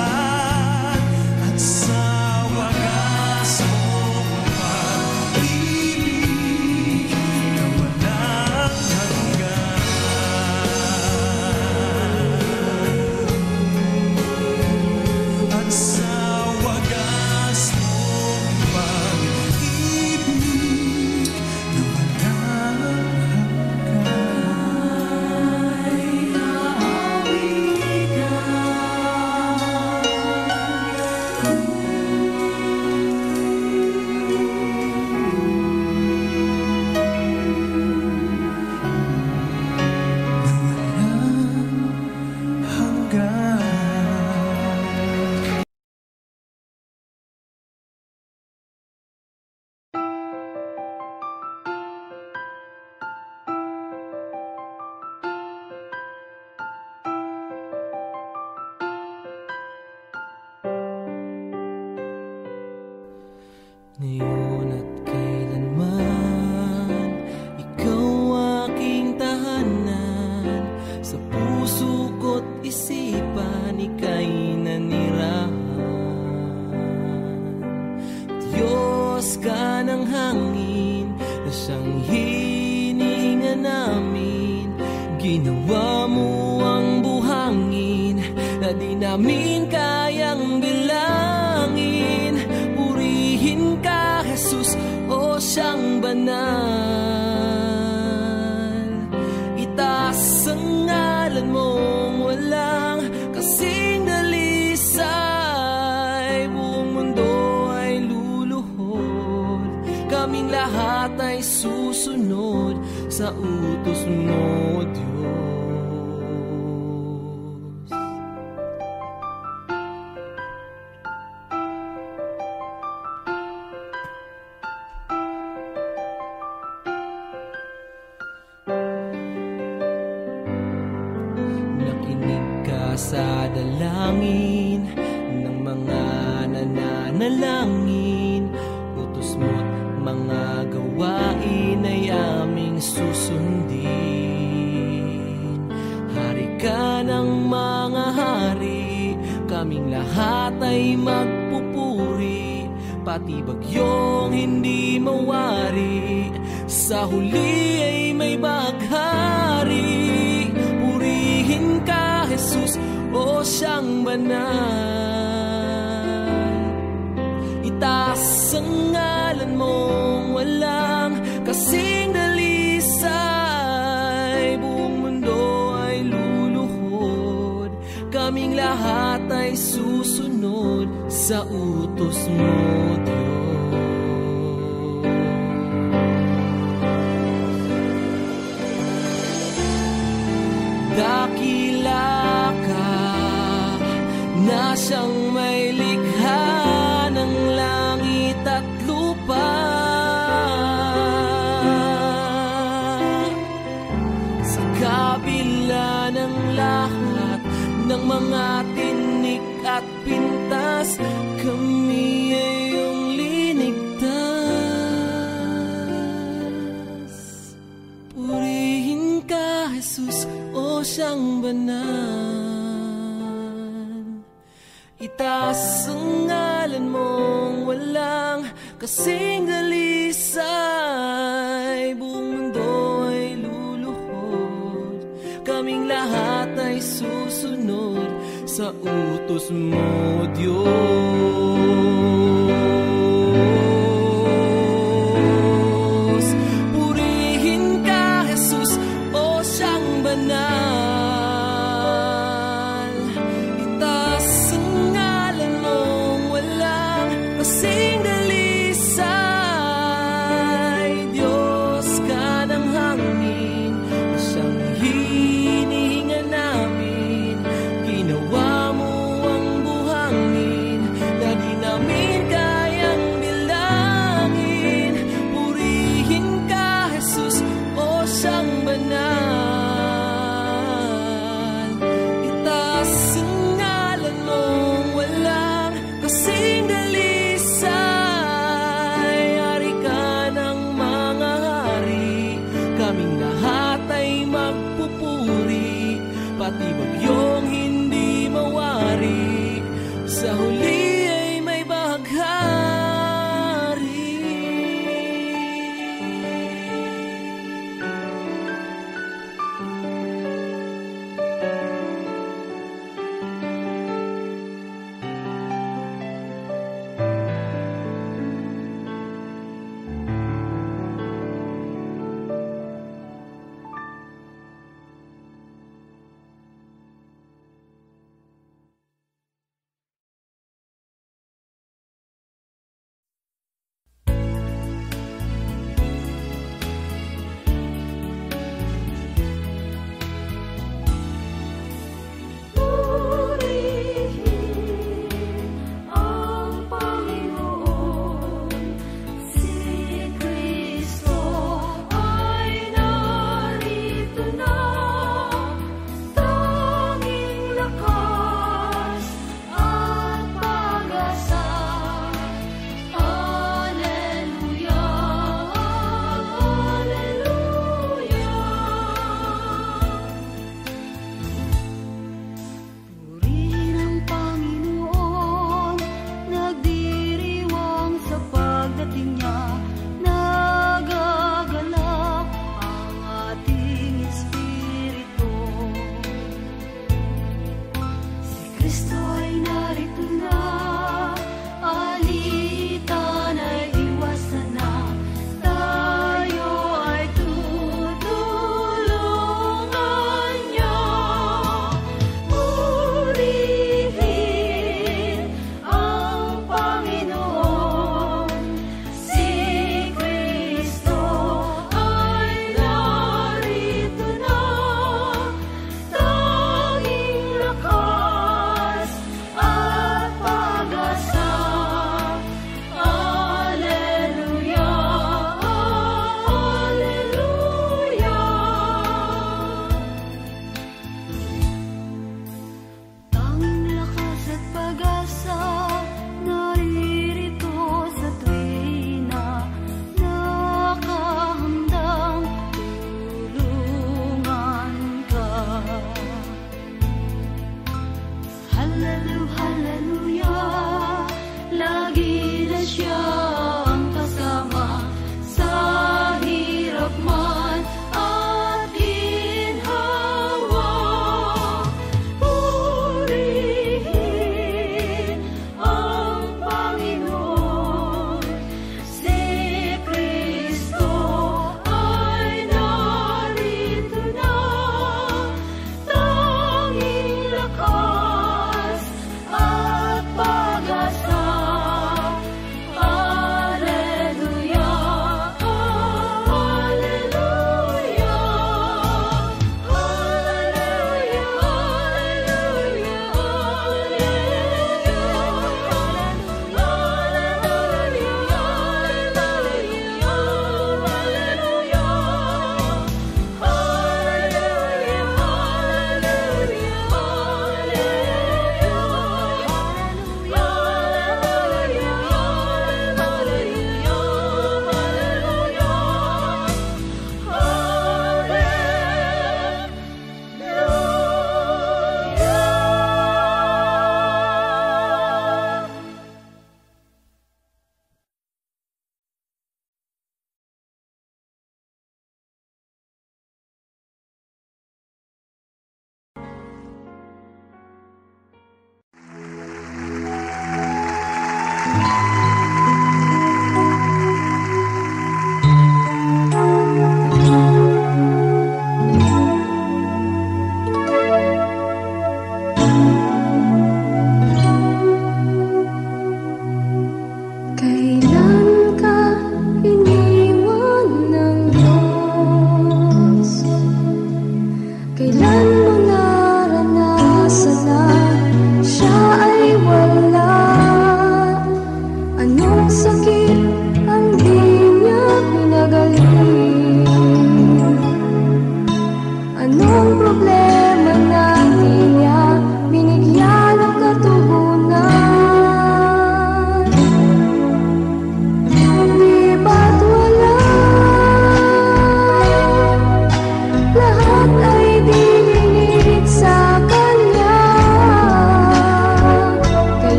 kabutihan at sa wagas mong pag-ibig Ginawa mo ang buhangin na di namin kayang bilangin. Purihin ka, Jesus, o siyang banal. Itaas ang ngalan mong walang kasing dalisay. Buong mundo ay luluhod, kaming lahat ay susunod sa utos mo, Diyos. Nakinig ka sa dalangin ng mga nananalangin. Utos mo't mga gawain ay aming susundin. Hari ka ng mga hari, kaming lahat ay magpupuri. Pati bagyong hindi mawari, sa huli ay may baghari. Purihin ka, Jesus, o siyang banal. Itaas ang ngalan mong walang kasing dalisay. Buong mundo ay luluhod, kaming lahat ay susunod sa utos mo, Diyos. Dakila ka na siyang may likha ng langit at lupa. Sa kabila ng lahat ng mga tinik at pintas, kami ay iyong linigtas. Purihin ka, Jesus, o siyang banal. Itaas ang ngalan mong walang kasing dalisay. Buong mundo ay luluhod, kaming lahat ay susunod sa utos mo, Diyos. Purihin ka, Jesus, o siyang banal. Itaas ang ngalan mong walang kasing dalisay. Diyos ka ng hangin, siyang hinihinga namin. Ginawa mo ang buhangin na di namin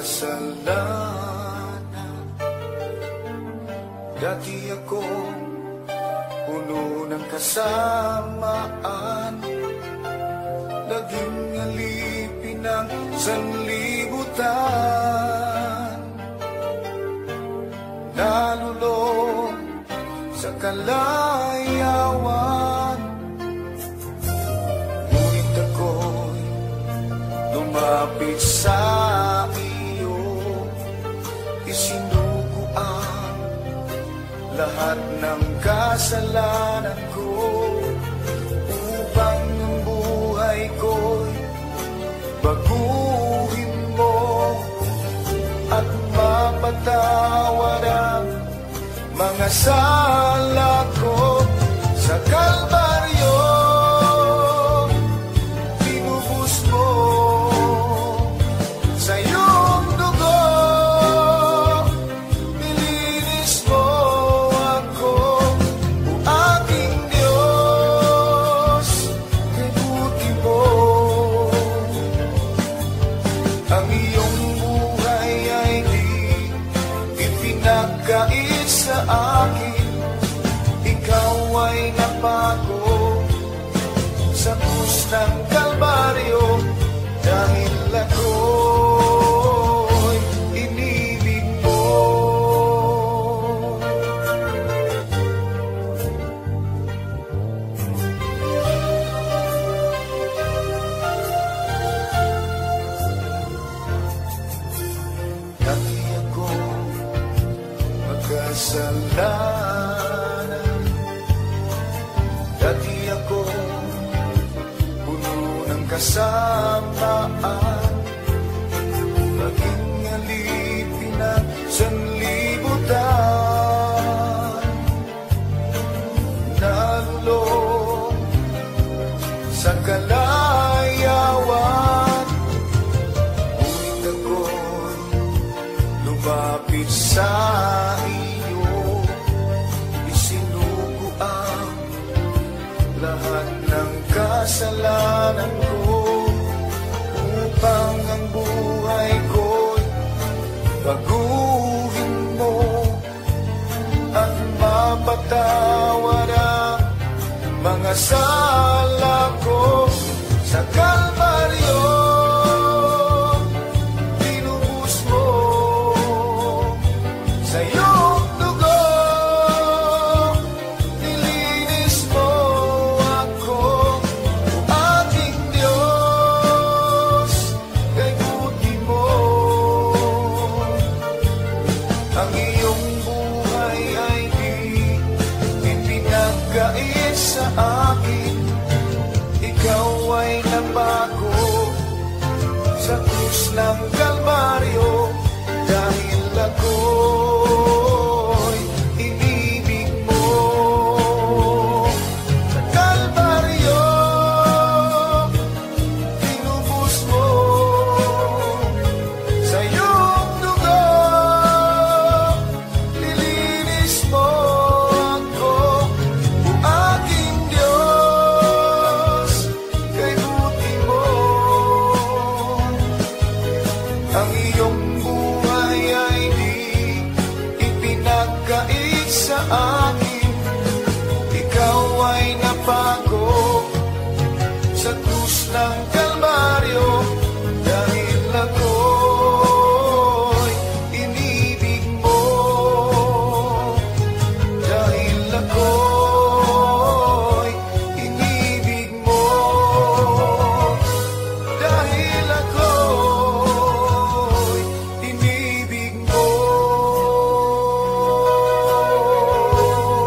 kasalanan. Dati akong puno ng kasamaan, naging alipin ng sanlibutan, nalulong sa kalayawan. Ngunit ako'y lumapit sa iyo, isinuko ang lahat ng kasalanan ko, upang ang buhay ko'y baguhin mo at mapatawad ang mga sala ko. Sa Kalbaryo tinubos mo sa iyong dugo, nilinis mo ako, o aking Diyos, kay buti mo. Ang iyong buhay ay di ipinagkait sa akin, ikaw ay napako sa krus ng Kalbaryo, dahil ako'y inibig mo. Dati akong magkasalanan, dati akong puno ng kasamaan, naging alipin ng sanlibutan, nalulong sa kalayawan. Ngunit ako'y lumapit sa iyo, isinuko ang lahat ng kasalanan ko, upang ang buhay ko'y baguhin mo at mapatawad ang mga sala ko. Sa Kalbaryo tinubos mo sa iyong dugo, nilinis mo ako, o aking Diyos, kay buti mo. Ang iyong buhay ay di ipinagkait sa akin, ikaw ay napako sa krus ng Kalbaryo, dahil ako'y inibig mo. Sa Kalbaryo tinubos mo sa iyong dugo, nilinis mo ako, o aking Diyos, kay buti mo. Ang iyong buhay ay di ipinagkait sa akin, ikaw ay napako sa krus ng Kalbaryo, dahil ako'y inibig mo, dahil ako'y inibig mo, dahil ako'y inibig mo.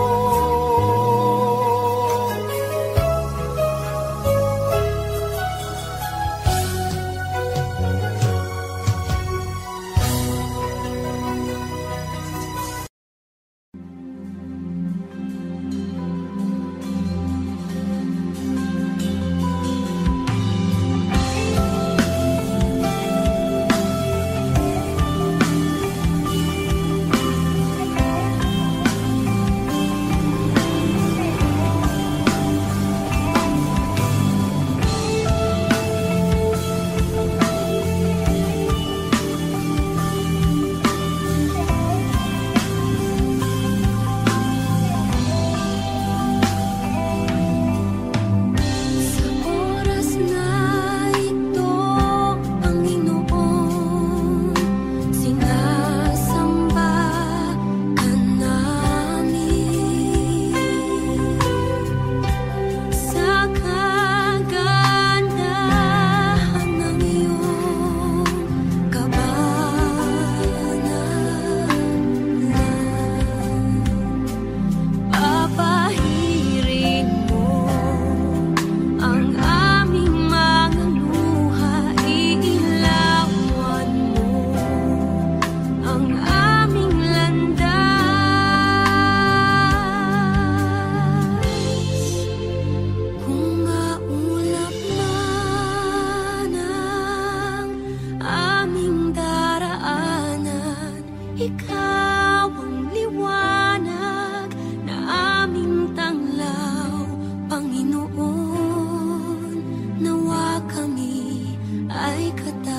Ikaw ang liwanag na aming tanglaw, Panginoon. Nawa kami ay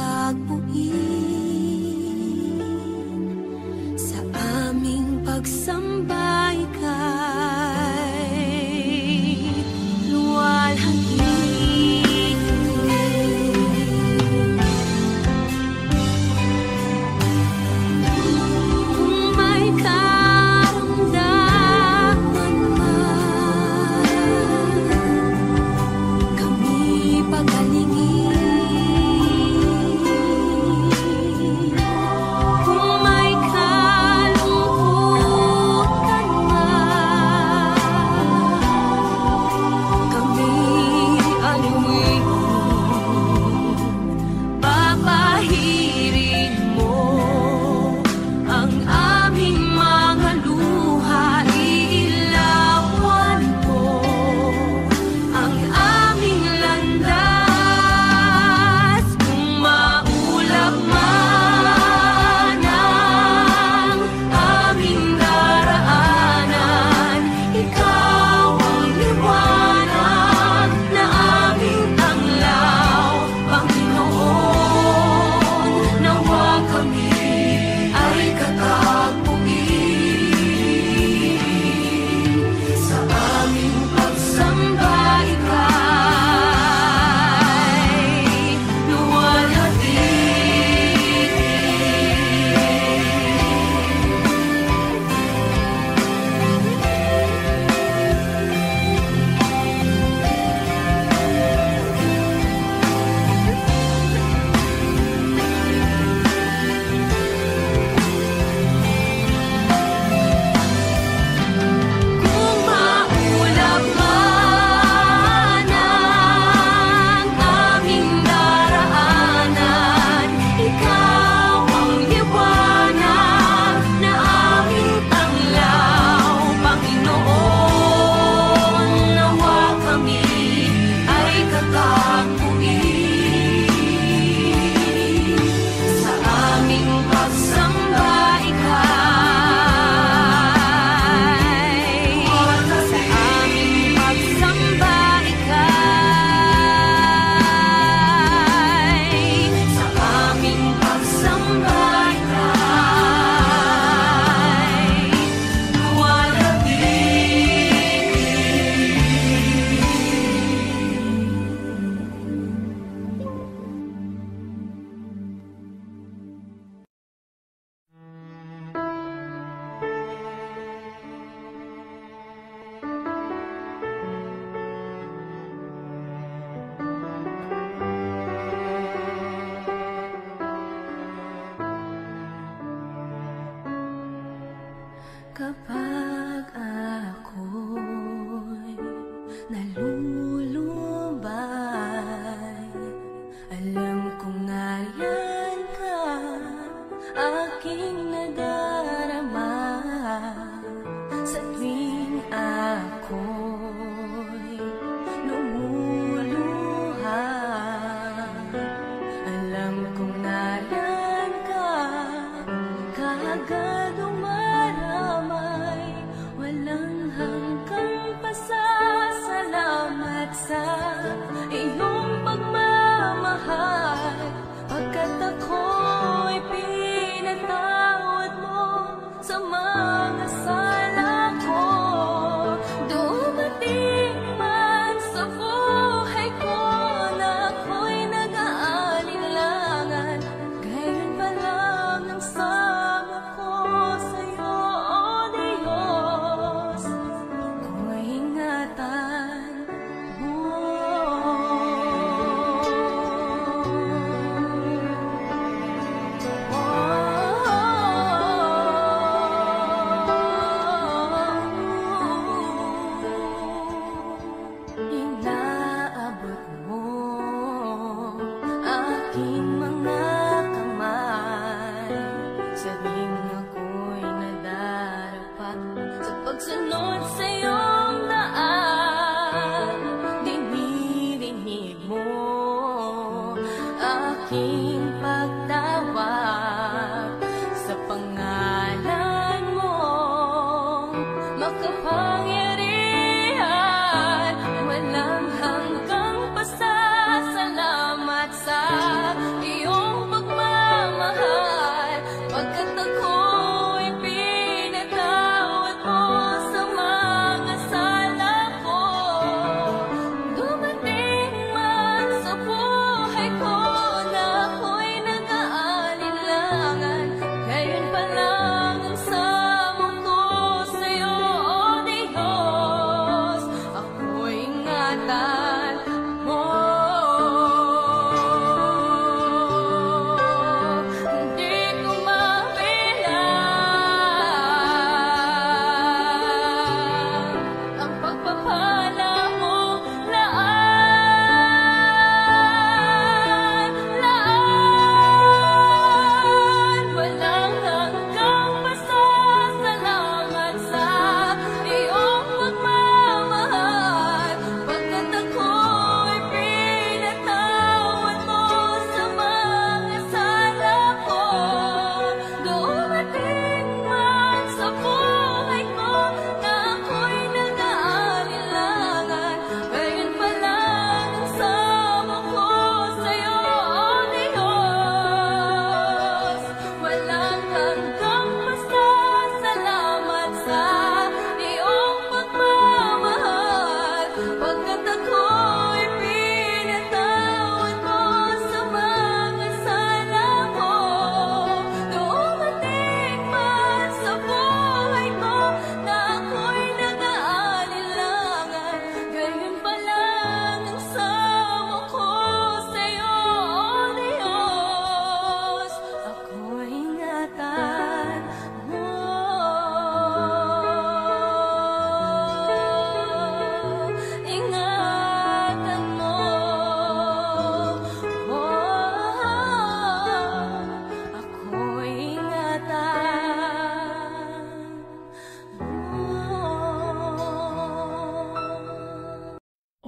katagpuin sa aming pagsamba ika'y luwalhati. Kapag ako'y nalulumbay, alam kong nariyan ka, aking nadarama. Sa tuwing ako'y lumuluha, alam kong nariyan ka, kaagad walang hanggang pasasalamat sa iyong pagmamahal, pagkat ako'y pinatawad.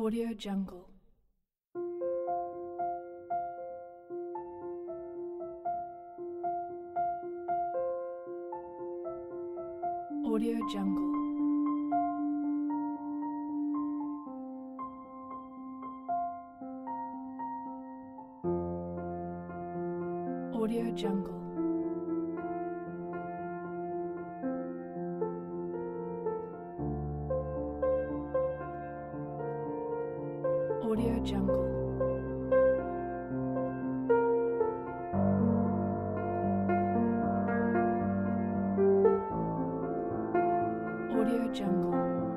Audio Jungle. Audio Jungle. Audio Jungle. Audio Jungle. Audio Jungle.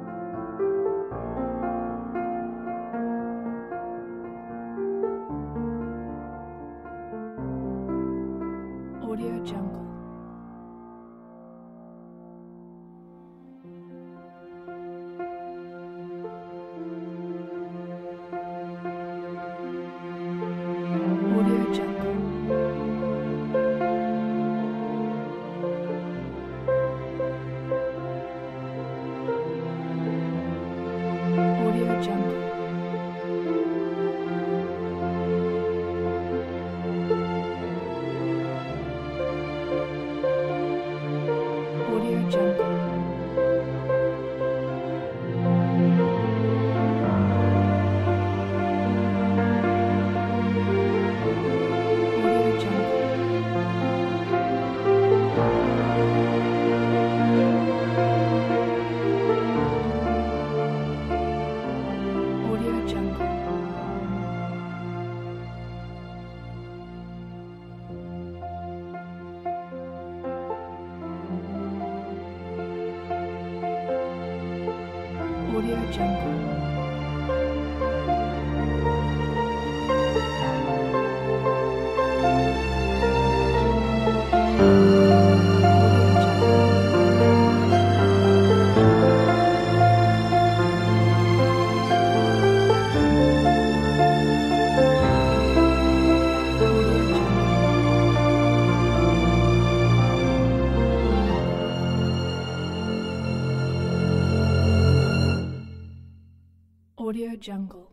Audio Jungle. Audio Jungle. Audio Jungle. Audio Jungle. Audio Jungle. Audio Jungle. Audio Jungle. Audio Jungle.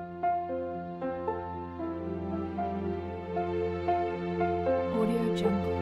Audio Jungle.